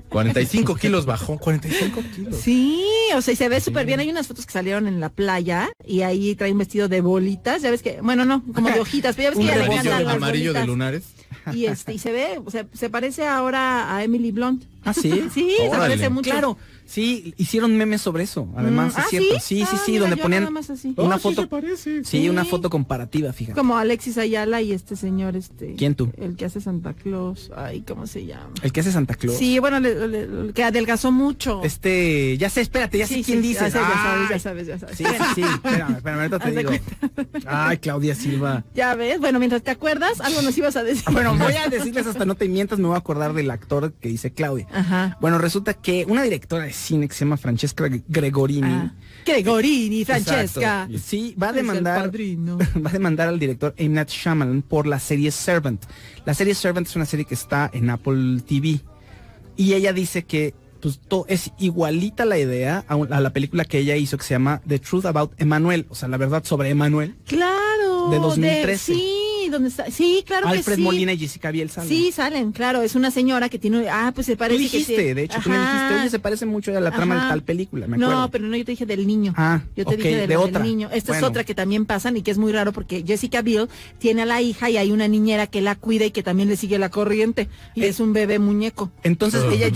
45 kilos bajó, 45 kilos. Sí, o sea, y se ve súper bien. Hay unas fotos que salieron en la playa y ahí trae un vestido de bolitas. Ya ves que, bueno, no, como de hojitas, pero ya ves que Un ya le rebozo encantan las Amarillo de bolitas. lunares. Y se ve, o sea, se parece ahora a Emily Blunt. ¿Ah, sí? Sí, se Órale. parece mucho. Claro, sí, hicieron memes sobre eso, además, es cierto. Sí, mira, donde yo ponían nada más así. una sí foto. se parece. Sí, una foto comparativa, fíjate. Como Alexis Ayala y este señor, ¿Quién tú? El que hace Santa Claus. Ay, ¿cómo se llama? El que hace Santa Claus. Sí, bueno, que adelgazó mucho. Ya sé, espérate, ya sé Sí, quién sí, dices. ya sabes. Sí, espérame, ahorita te Haz de digo. Ay, Claudia Silva. Ya ves, bueno, mientras te acuerdas, algo nos ibas a decir. Bueno, voy a decirles hasta no te mientas, me voy a acordar del actor que dice Claudia. Ajá. Bueno, resulta que una directora de cine que se llama Francesca Gregorini. Ah. Gregorini, Francesca. Exacto. Sí, va a Es el demandar padrino. va a demandar al director M. Night Shyamalan por la serie Servant. La serie Servant es una serie que está en Apple TV y ella dice que pues es igualita la idea a la película que ella hizo que se llama The Truth About Emmanuel, o sea, la verdad sobre Emmanuel. Claro. De 2013. Sí, donde está. Sí, claro Alfred que sí. Molina y Jessica Biel salen. Sí, salen, claro. Es una señora que tiene. Pues se Tú parece dijiste, que sí. de hecho, tú me Ajá. dijiste, oye, se parece mucho a la trama de Ajá. tal película, me acuerdo. No, pero no, yo te dije del niño. Ah, yo te ok, dije de del otra. niño. Esta Bueno. es otra que también pasan y que es muy raro porque Jessica Biel tiene a la hija y hay una niñera que la cuida y que también le sigue la corriente. Y es un bebé muñeco. Entonces ella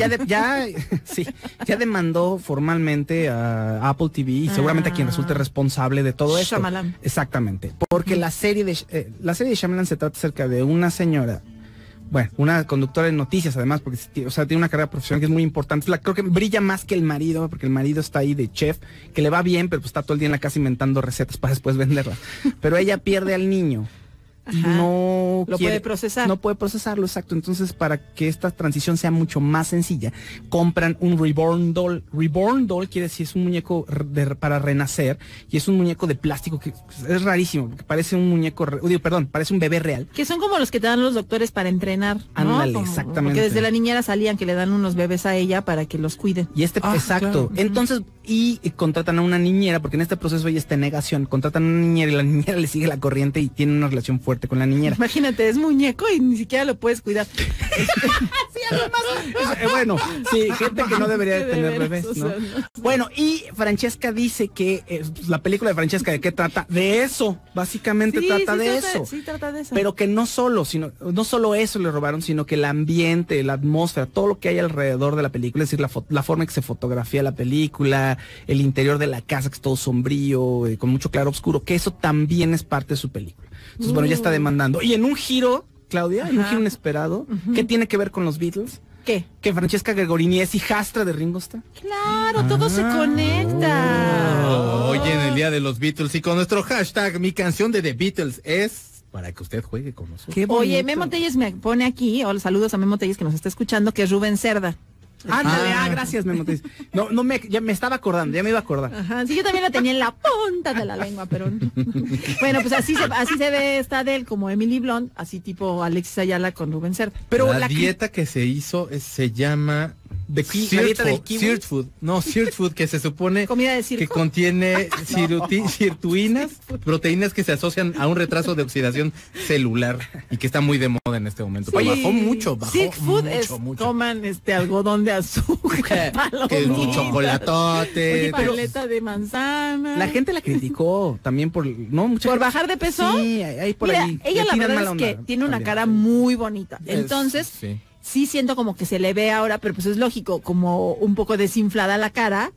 sí, ya demandó formalmente a Apple TV y seguramente a quien resulte responsable de todo esto. Shyamalan. Exactamente, porque la serie de Shyamalan se trata acerca de una señora, bueno, una conductora de noticias además, porque o sea, tiene una carrera profesional que es muy importante. Creo que brilla más que el marido, porque el marido está ahí de chef, que le va bien, pero pues está todo el día en la casa inventando recetas para después venderlas. Pero ella pierde al niño. Y Ajá. no Lo puede procesar. No puede procesarlo, exacto. Entonces, para que esta transición sea mucho más sencilla, compran un Reborn Doll. Reborn Doll quiere decir es un muñeco para renacer y es un muñeco de plástico que es rarísimo, porque parece un muñeco, parece un bebé real. Que son como los que te dan los doctores para entrenar, ¿no? Ándale, Como- exactamente. Porque desde la niñera salían que le dan unos bebés a ella para que los cuiden. Y exacto. claro. Entonces, y contratan a una niñera, porque en este proceso ella está en negación, contratan a una niñera y la niñera le sigue la corriente y tiene una relación fuerte con la niñera. Imagínate, es muñeco y ni siquiera lo puedes cuidar. Bueno, sí, gente que no debería de De tener veras, bebés, o ¿no? sea, no. Bueno, y Francesca dice que la película de Francesca, ¿de qué trata? De eso, básicamente Sí, trata sí de trata- eso. Sí, trata de eso. Pero que no solo eso le robaron, sino que el ambiente, la atmósfera, todo lo que hay alrededor de la película, es decir, la forma en que se fotografía la película, el interior de la casa que es todo sombrío, con mucho claro oscuro, que eso también es parte de su película. Entonces, bueno, ya está demandando. Y en un giro, Claudia, en un giro inesperado, ¿qué tiene que ver con los Beatles? ¿Qué? Que Francesca Gregorini es hijastra de Ringo Starr. Claro, todo se conecta. Oye, en el día de los Beatles y con nuestro hashtag, mi canción de The Beatles es para que usted juegue con nosotros. Qué Oye, bonito. Memo Telles me pone aquí, o saludos a Memo Telles que nos está escuchando, que es Rubén Cerda. Ándale, gracias, Memo. Ya me estaba acordando, ya me iba a acordar. Ajá, sí, yo también la tenía en la punta de la lengua, pero no. Bueno, pues así se ve esta Adele como Emily Blunt, así tipo Alexis Ayala con Rubén Cerda. Pero la dieta que se hizo se llama la dieta del kiwi. Seared Food. No, Seared Food, que se supone Comida de que circo. contiene sirtuinas, proteínas que se asocian a un retraso de oxidación celular y que está muy de moda en este momento. Pero bajó mucho, Sick food es mucho. coman algodón de azúcar, Que es un palomitas, chocolatote. paleta de manzana. La gente la criticó también por mucha ¿Por gente- bajar de peso? Sí, hay por Mira, ahí. ella Le la tiran verdad mala es onda que tiene una también. cara muy bonita. Entonces, Sí. sí siento como que se le ve ahora, pero pues es lógico, como un poco desinflada la cara.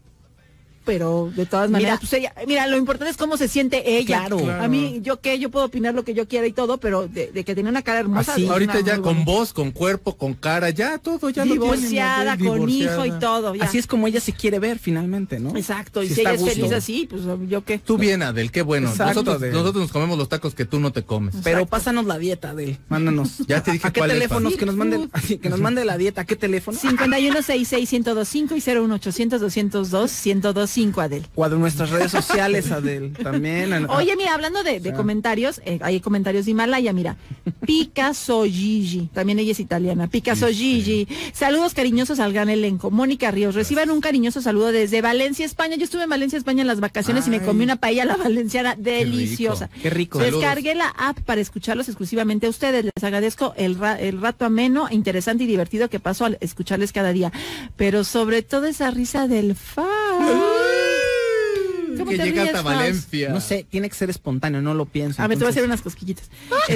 Pero de todas maneras, mira, lo importante es cómo se siente ella. Claro. A mí, yo puedo opinar lo que yo quiera y todo, pero de que tiene una cara hermosa. Así, es Ahorita una ya muy con bonita. voz, con cuerpo, con cara, ya todo, ya Divorciada, lo tiene, con divorciada. hijo y todo. Ya. Así es como ella se quiere ver finalmente, ¿no? Exacto, y Si si está ella es a gusto. feliz así, pues yo qué. Tú bien, Adel, qué bueno. Exacto, Adel. Nosotros nos comemos los tacos que tú no te comes. Pero pásanos la dieta de, mándanos. Ya te dije ¿A qué cuál es, teléfonos Paz. que nos mande, que nos mande la dieta? ¿A qué teléfono? 5166-1025 y 01800-202-1025. 5, Adel. O a nuestras redes sociales, Adel, también. Oye, mira, hablando de comentarios, hay comentarios de Himalaya, mira. Picasso Gigi, también ella es italiana. Picasso Gigi. Saludos cariñosos al gran elenco. Mónica Ríos, reciban un cariñoso saludo desde Valencia, España. Yo estuve en Valencia, España en las vacaciones y me comí una paella a la valenciana deliciosa. Qué rico. Descargué la app para escucharlos exclusivamente a ustedes. Les agradezco el rato ameno, interesante y divertido que paso al escucharles cada día. Pero sobre todo esa risa del fan. ¿Cómo que te llega ríes, hasta Faust? Valencia. No sé, tiene que ser espontáneo, no lo pienso. A ver, te voy a hacer entonces- unas cosquillitas.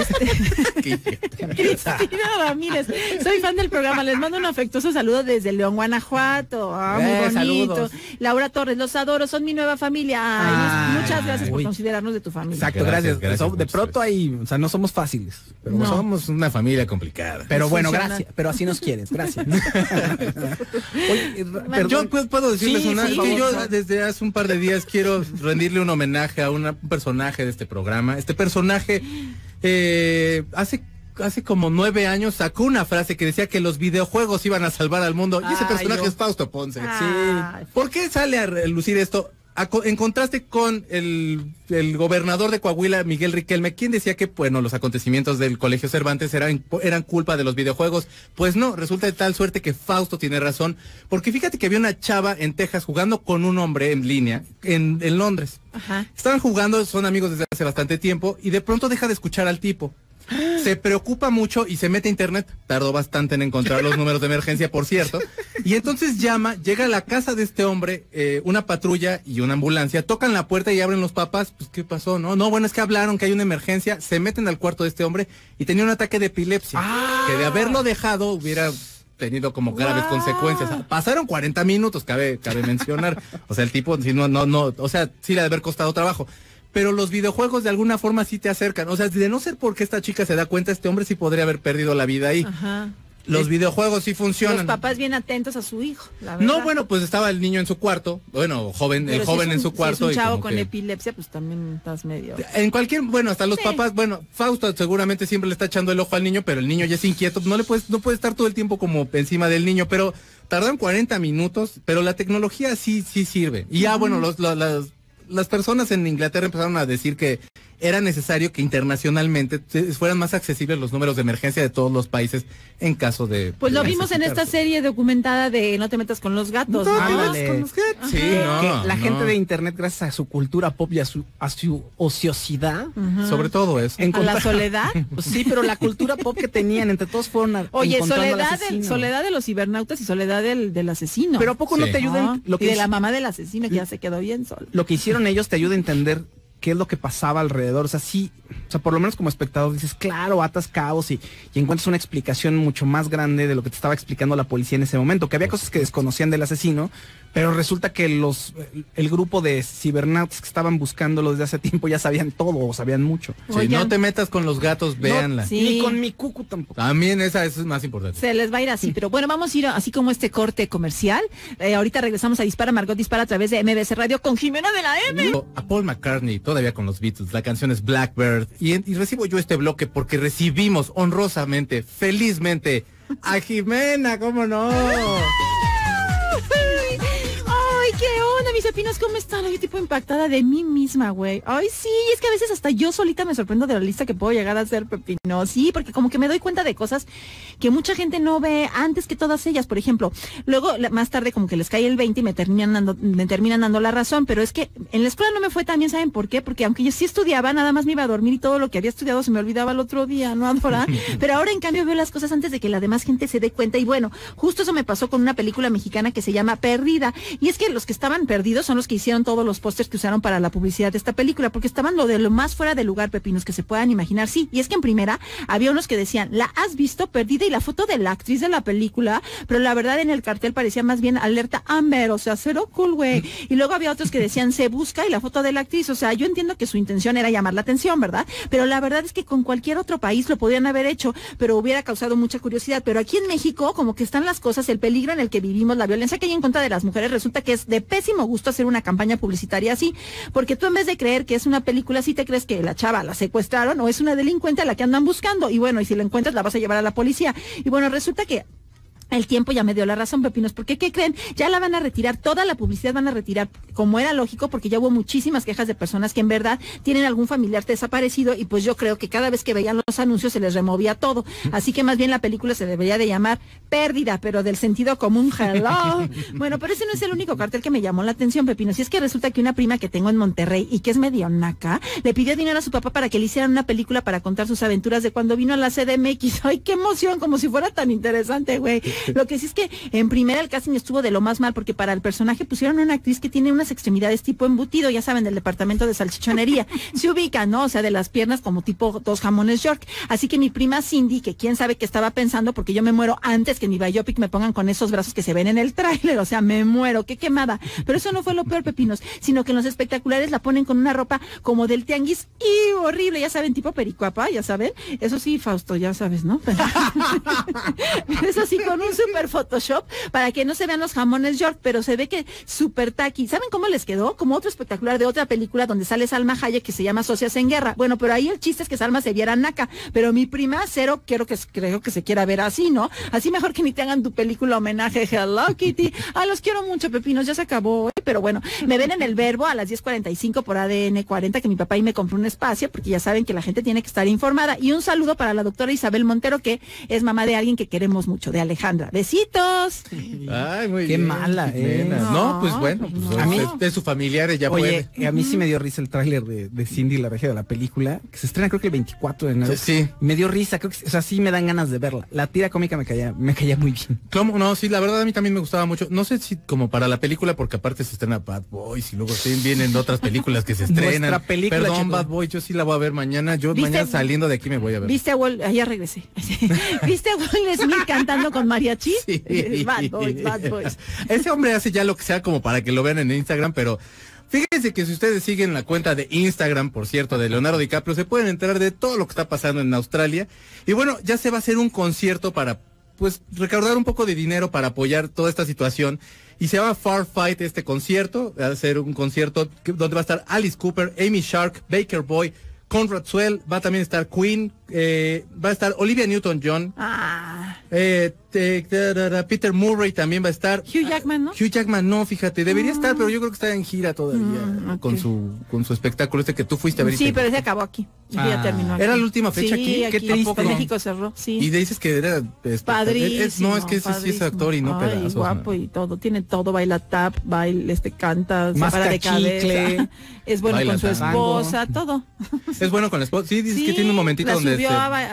Cristina Ramírez, soy fan del programa, les mando un afectuoso saludo desde León, Guanajuato. Muy bonito. Saludos. Laura Torres, los adoro, son mi nueva familia. Ay, muchas gracias por uy. considerarnos de tu familia. Exacto, Gracias, gracias. gracias De por pronto ahí, o sea, no somos fáciles. Pero, No. Somos una familia complicada. pero bueno, Funciona. gracias. Pero así nos quieres, gracias. Oye, perdón. Yo puedo decirles Sí, una, sí, es que por yo favor. desde hace un par de días quiero rendirle un homenaje a un personaje de este programa. Este personaje hace como 9 años sacó una frase que decía que los videojuegos iban a salvar al mundo. Y ese Ay, personaje yo. es Fausto Ponce. Ay, ¿Por qué sale a relucir esto? En contraste con el gobernador de Coahuila, Miguel Riquelme, quien decía que, bueno, los acontecimientos del Colegio Cervantes eran culpa de los videojuegos. Pues no, resulta de tal suerte que Fausto tiene razón, porque fíjate que había una chava en Texas jugando con un hombre en línea en Londres. Ajá. Estaban jugando, son amigos desde hace bastante tiempo, y de pronto deja de escuchar al tipo. Se preocupa mucho y se mete a internet. Tardó bastante en encontrar los números de emergencia, por cierto. Y entonces llega a la casa de este hombre, una patrulla y una ambulancia, tocan la puerta y abren los papás. Pues, ¿qué pasó? No, bueno, es que hablaron que hay una emergencia, se meten al cuarto de este hombre y tenía un ataque de epilepsia. Que de haberlo dejado hubiera tenido como graves consecuencias. Pasaron 40 minutos, cabe mencionar. O sea, el tipo, si no, o sea, sí le ha de haber costado trabajo. Pero los videojuegos de alguna forma sí te acercan. O sea, de no ser porque esta chica se da cuenta, este hombre sí podría haber perdido la vida ahí. Ajá. Los videojuegos sí Los funcionan. papás bien atentos a su hijo, la verdad. No, bueno, pues estaba el niño en su cuarto, bueno, joven, Pero el si joven es en su cuarto. Si es un y chavo como con que- epilepsia, pues también estás medio... En cualquier, bueno, hasta los Sí. papás, bueno, Fausto seguramente siempre le está echando el ojo al niño, pero el niño ya es inquieto, no puede estar todo el tiempo como encima del niño, pero tardan 40 minutos, pero la tecnología sí sirve. Y ya, bueno, las personas en Inglaterra empezaron a decir que era necesario que internacionalmente fueran más accesibles los números de emergencia de todos los países en caso de... Pues lo de vimos en esta necesitarse. serie documentada de No te metas con los gatos, No, ¿no? Ándale. con los gatos. Sí, Que no, la no. gente de internet, gracias a su cultura pop y a su ociosidad, Sobre todo eso. ¿A la soledad? Pues sí, pero la cultura pop que tenían, entre todos fueron Oye, encontrando al soledad asesino. soledad de los cibernautas y soledad del asesino. Pero ¿a poco no Sí. te ayuda ¿No? lo Y que de la mamá del asesino que ya se quedó bien sola. lo que hicieron ellos te ayuda a entender qué es lo que pasaba alrededor? O sea, sí, o sea, por lo menos como espectador dices, claro, atas cabos y encuentras una explicación mucho más grande de lo que te estaba explicando la policía en ese momento, que había cosas que desconocían del asesino, pero resulta que el grupo de cibernautas que estaban buscándolo desde hace tiempo ya sabían todo o sabían mucho. Sí, Oigan. no te metas con los gatos, véanla. sí. Ni con mi cucu tampoco. También esa es más importante. Se les va a ir así, pero bueno, vamos a ir así como este corte comercial. Ahorita regresamos a Dispara, Margot Dispara a través de MBS Radio con Jimena de la M. A Paul McCartney, todavía con los Beatles, la canción es Blackbird, y recibo yo este bloque porque recibimos honrosamente, felizmente, a Jimena, ¿cómo no? Ay, qué onda, mis pepinos, ¿cómo están? Yo tipo impactada de mí misma, güey. Ay, sí, es que a veces hasta yo solita me sorprendo de la lista que puedo llegar a hacer, Pepino. Sí, porque como que me doy cuenta de cosas que mucha gente no ve antes que todas ellas. Por ejemplo, luego más tarde como que les cae el 20 y me terminan dando la razón, pero es que en la escuela no me fue tan bien, ¿saben por qué? Porque aunque yo sí estudiaba, nada más me iba a dormir y todo lo que había estudiado se me olvidaba el otro día, ¿no, Adora? Pero ahora en cambio veo las cosas antes de que la demás gente se dé cuenta y bueno, justo eso me pasó con una película mexicana que se llama Perdida. Y es que los que estaban perdidos son los que hicieron todos los pósters que usaron para la publicidad de esta película, porque estaban lo de lo más fuera de lugar, pepinos, que se puedan imaginar. Sí, y es que en primera había unos que decían, ¿la has visto? Perdida, y la foto de la actriz de la película, pero la verdad en el cartel parecía más bien alerta Amber, o sea, cero cool, güey. Y luego había otros que decían, se busca, y la foto de la actriz, o sea, yo entiendo que su intención era llamar la atención, ¿verdad? Pero la verdad es que con cualquier otro país lo podrían haber hecho, pero hubiera causado mucha curiosidad. Pero aquí en México, como que están las cosas, el peligro en el que vivimos, la violencia que hay en contra de las mujeres, resulta que es de pésimo gusto hacer una campaña publicitaria así, porque tú en vez de creer que es una película así, te crees que la chava la secuestraron o es una delincuente a la que andan buscando, y bueno, y si la encuentras la vas a llevar a la policía. Y bueno, resulta que El tiempo ya me dio la razón, pepinos, porque ¿qué creen? Ya la van a retirar, toda la publicidad van a retirar, como era lógico, porque ya hubo muchísimas quejas de personas que en verdad tienen algún familiar desaparecido y pues yo creo que cada vez que veían los anuncios se les removía todo. Así que más bien la película se debería de llamar Pérdida, pero del sentido común, hello. Bueno, pero ese no es el único cartel que me llamó la atención, pepinos, y es que resulta que una prima que tengo en Monterrey y que es medio naca, le pidió dinero a su papá para que le hicieran una película para contar sus aventuras de cuando vino a la CDMX. Ay, qué emoción, como si fuera tan interesante, güey. Lo que sí es que en primera el casting estuvo de lo más mal porque para el personaje pusieron una actriz que tiene unas extremidades tipo embutido, ya saben, del departamento de salchichonería. Se ubica, ¿no? O sea, de las piernas como tipo 2 jamones York. Así que mi prima Cindy, que quién sabe qué estaba pensando, porque yo me muero antes que en mi biopic me pongan con esos brazos que se ven en el tráiler, o sea, me muero, qué quemada. Pero eso no fue lo peor, pepinos, sino que en los espectaculares la ponen con una ropa como del tianguis y horrible, ya saben, tipo pericuapa, ya saben. Eso sí, Fausto, ya sabes, ¿no? Pero eso sí, con un super Photoshop para que no se vean los jamones York, pero se ve que súper taqui. ¿Saben cómo les quedó? Como otro espectacular de otra película donde sale Salma Hayek que se llama Socias en Guerra. Bueno, pero ahí el chiste es que Salma se viera naca, pero mi prima cero creo que se quiera ver así, ¿no? Así mejor que ni te hagan tu película homenaje Hello Kitty. Los quiero mucho, pepinos, ya se acabó, pero bueno, me ven en El Verbo a las 10:45 por ADN 40, que mi papá y me compró un espacio, porque ya saben que la gente tiene que estar informada. Y un saludo para la doctora Isabel Montero, que es mamá de alguien que queremos mucho, de Alejandra. Besitos. Ay, muy Qué bien. mala, No, pues bueno, pues, A mí- de sus familiares ya Oye, puede. a mí sí me dio risa el tráiler de Cindy la regia de la película, que se estrena creo que el 24 de enero. Sí. Me dio risa, creo que, o sea, sí me dan ganas de verla. La tira cómica me caía muy bien. ¿Cómo? No, sí, la verdad a mí también me gustaba mucho. No sé si como para la película, porque aparte se estrena Bad Boys y luego vienen otras pelícuas que se estrenan. Nuestra película, Perdón, chico. Bad Boys, yo sí la voy a ver mañana. Yo ¿Viste? mañana saliendo de aquí me voy a ver. ¿Viste a Will? Ya regresé. ¿Viste a Will Smith cantando con mariachi? Sí. Bad Boys, Bad Boys. Ese hombre hace ya lo que sea como para que lo vean en Instagram, pero fíjense que si ustedes siguen la cuenta de Instagram, por cierto, de Leonardo DiCaprio, se pueden enterar de todo lo que está pasando en Australia. Y bueno, ya se va a hacer un concierto para, pues, recaudar un poco de dinero para apoyar toda esta situación. Y se llama Far Fight este concierto. Va a ser un concierto donde va a estar Alice Cooper, Amy Shark, Baker Boy, Conrad Swell, va a también estar Queen, va a estar Olivia Newton-John, Peter Murray también va a estar. Hugh Jackman, ¿no? Hugh Jackman no, fíjate, debería estar, pero yo creo que está en gira todavía Ok. con su espectáculo este que tú fuiste a ver. y Sí, te pero ese gustó. acabó aquí. Ya terminó aquí. ¿Era la última fecha Sí, aquí? Qué aquí. triste. México cerró, sí. Y dices que era Padrísimo. no, es que ese sí es padrísimo. actor y no Ay, pedazos. guapo ¿no? y todo, tiene todo, baila tap, baila, canta, se Masca para de cabeza. chicle. Es bueno Baila con su tango. esposa, todo. Es bueno con la esposa. Sí, dices que tiene un momentito la donde subió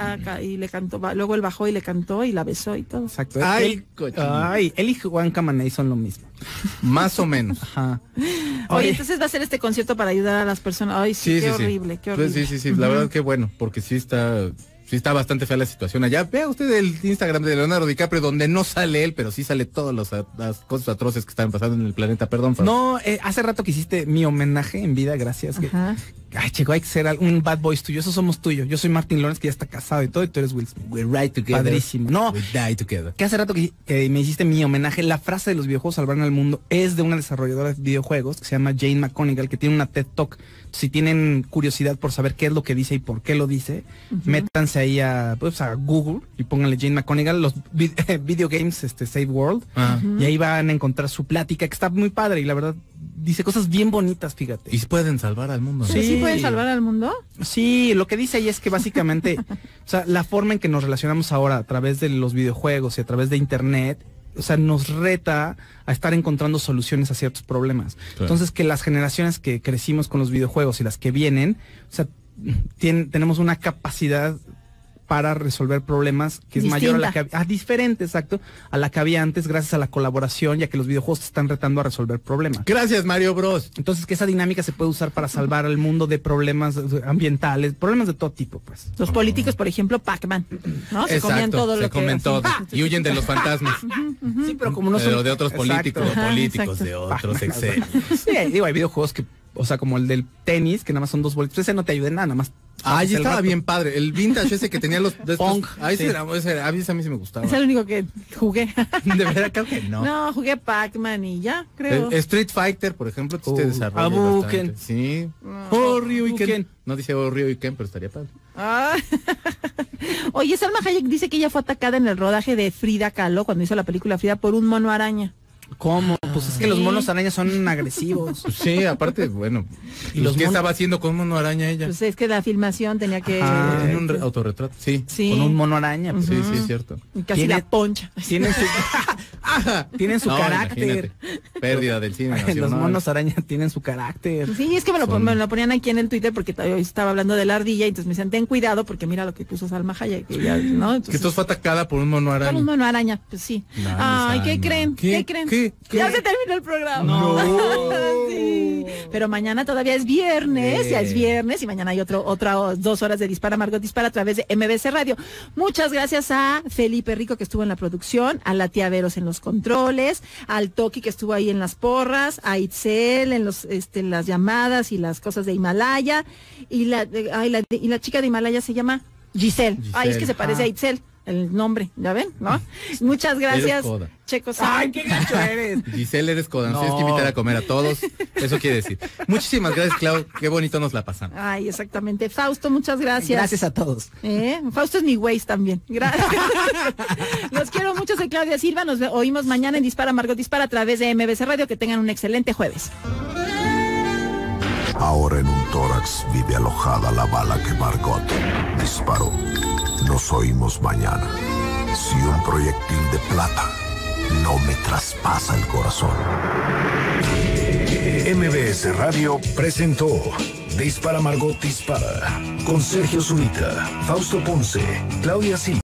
y le cantó, luego él bajó y le cantó y la besó y todo. Exacto. Ay, cochino. Él y Juan Camaney son lo mismo. Más o menos. Ajá. Oye, entonces va a ser este concierto para ayudar a las personas. Ay, sí, qué horrible, qué horrible. Pues sí, la verdad que bueno, porque sí está bastante fea la situación allá. Vea usted el Instagram de Leonardo DiCaprio, donde no sale él, pero sí sale todas las cosas atroces que están pasando en el planeta. Perdón, Fran. No, hace rato que hiciste mi homenaje en vida, gracias. Ajá. Ay, chico, hay que ser un Bad Boys tuyo, esos somos tuyos. Yo soy Martin Lawrence, que ya está casado y todo, y tú eres Will Smith. We ride together. Padrísimo. No, We die together. que hace rato que me hiciste mi homenaje, la frase de los videojuegos salvarán al mundo es de una desarrolladora de videojuegos que se llama Jane McConigal, que tiene una TED Talk. Si tienen curiosidad por saber qué es lo que dice y por qué lo dice, métanse ahí a Google y pónganle Jane McConigal, los video games, Save World, y ahí van a encontrar su plática, que está muy padre y la verdad dice cosas bien bonitas, fíjate. Y pueden salvar al mundo. ¿no? ¿Sí, Sí. pueden salvar al mundo? Sí, lo que dice ahí es que básicamente, o sea, la forma en que nos relacionamos ahora a través de los videojuegos y a través de internet, o sea, nos reta a estar encontrando soluciones a ciertos problemas. Claro. Entonces, que las generaciones que crecimos con los videojuegos y las que vienen, o sea, tenemos una capacidad para resolver problemas que es mayor a la que diferente, exacto, a la que había antes gracias a la colaboración, ya que los videojuegos te están retando a resolver problemas. Gracias, Mario Bros. Entonces, que esa dinámica se puede usar para salvar al mundo de problemas ambientales, problemas de todo tipo, pues. Los políticos, por ejemplo, Pac-Man, ¿no? Se comían todo lo se que... comen así. todo. Y huyen de los fantasmas. Sí, pero como no son... Pero de otros Exacto. políticos, de otros excesos. Sí, digo, hay videojuegos que, o sea, como el del tenis, que nada más son 2 bolitas, ese no te ayuda en nada más. Ay, el estaba rato. bien padre. El vintage ese que tenía los... Pong, Ay, sí. a mí sí me gustaba. Es el único que jugué. De verdad, creo que no. No, jugué Pac-Man y ya, creo. Street Fighter, por ejemplo, te desarrolla Hadouken. bastante. Sí. Hadouken. No dice Ryuken, pero estaría padre. Ah. Oye, Salma Hayek dice que ella fue atacada en el rodaje de Frida Kahlo, cuando hizo la película Frida, por un mono araña. ¿Cómo? Pues es que los monos arañas son agresivos. Sí, aparte, bueno. ¿Y los ¿Qué monos? estaba haciendo con mono araña ella? Pues es que la filmación tenía que... Tenía un autorretrato, sí. Sí. Con un mono araña. Pues. Sí, sí, es cierto. Y casi Tiene- la poncha. Tienen su No, carácter. imagínate. Pérdida del cine Los nacional. monos araña tienen su carácter. Sí, es que me lo ponían aquí en el Twitter porque todavía estaba hablando de la ardilla y entonces me decían, ten cuidado porque mira lo que puso Salma Hayek. Que ella, ¿no? Que Entonces, entonces fue atacada por un mono con araña. un mono araña, pues sí. Ay, Ay, ¿qué Salma. creen? ¿Qué? creen? ¿Qué? Ya ¿Qué? se terminó el programa. No. Sí. Pero mañana todavía es viernes, ya es viernes y mañana hay otras 2 horas de Dispara Margot Dispara a través de MBC Radio. Muchas gracias a Felipe Rico que estuvo en la producción, a la tía Veros en los controles, al Toki que estuvo ahí en las porras, a Itzel en las llamadas y las cosas de Himalaya y la chica de Himalaya se llama Giselle. Ay, es que se parece a Itzel. El nombre, ¿ya ven? ¿No? Muchas gracias, coda. Checo. Ay, qué gacho eres. Giselle, eres coda, nos No. tienes que invitar a comer a todos. Eso quiere decir. Muchísimas gracias, Clau. Qué bonito nos la pasamos. Ay, exactamente. Fausto, muchas gracias. Gracias a todos. Fausto es mi Waze también. Gracias. Los quiero mucho, soy Claudia Silva. Nos oímos mañana en Dispara Margot Dispara a través de MBC Radio. Que tengan un excelente jueves. Ahora en un tórax vive alojada la bala que Margot disparó. Nos oímos mañana. Si un proyectil de plata no me traspasa el corazón. MBS Radio presentó Dispara Margot Dispara con Sergio Zurita, Fausto Ponce, Claudia Silva.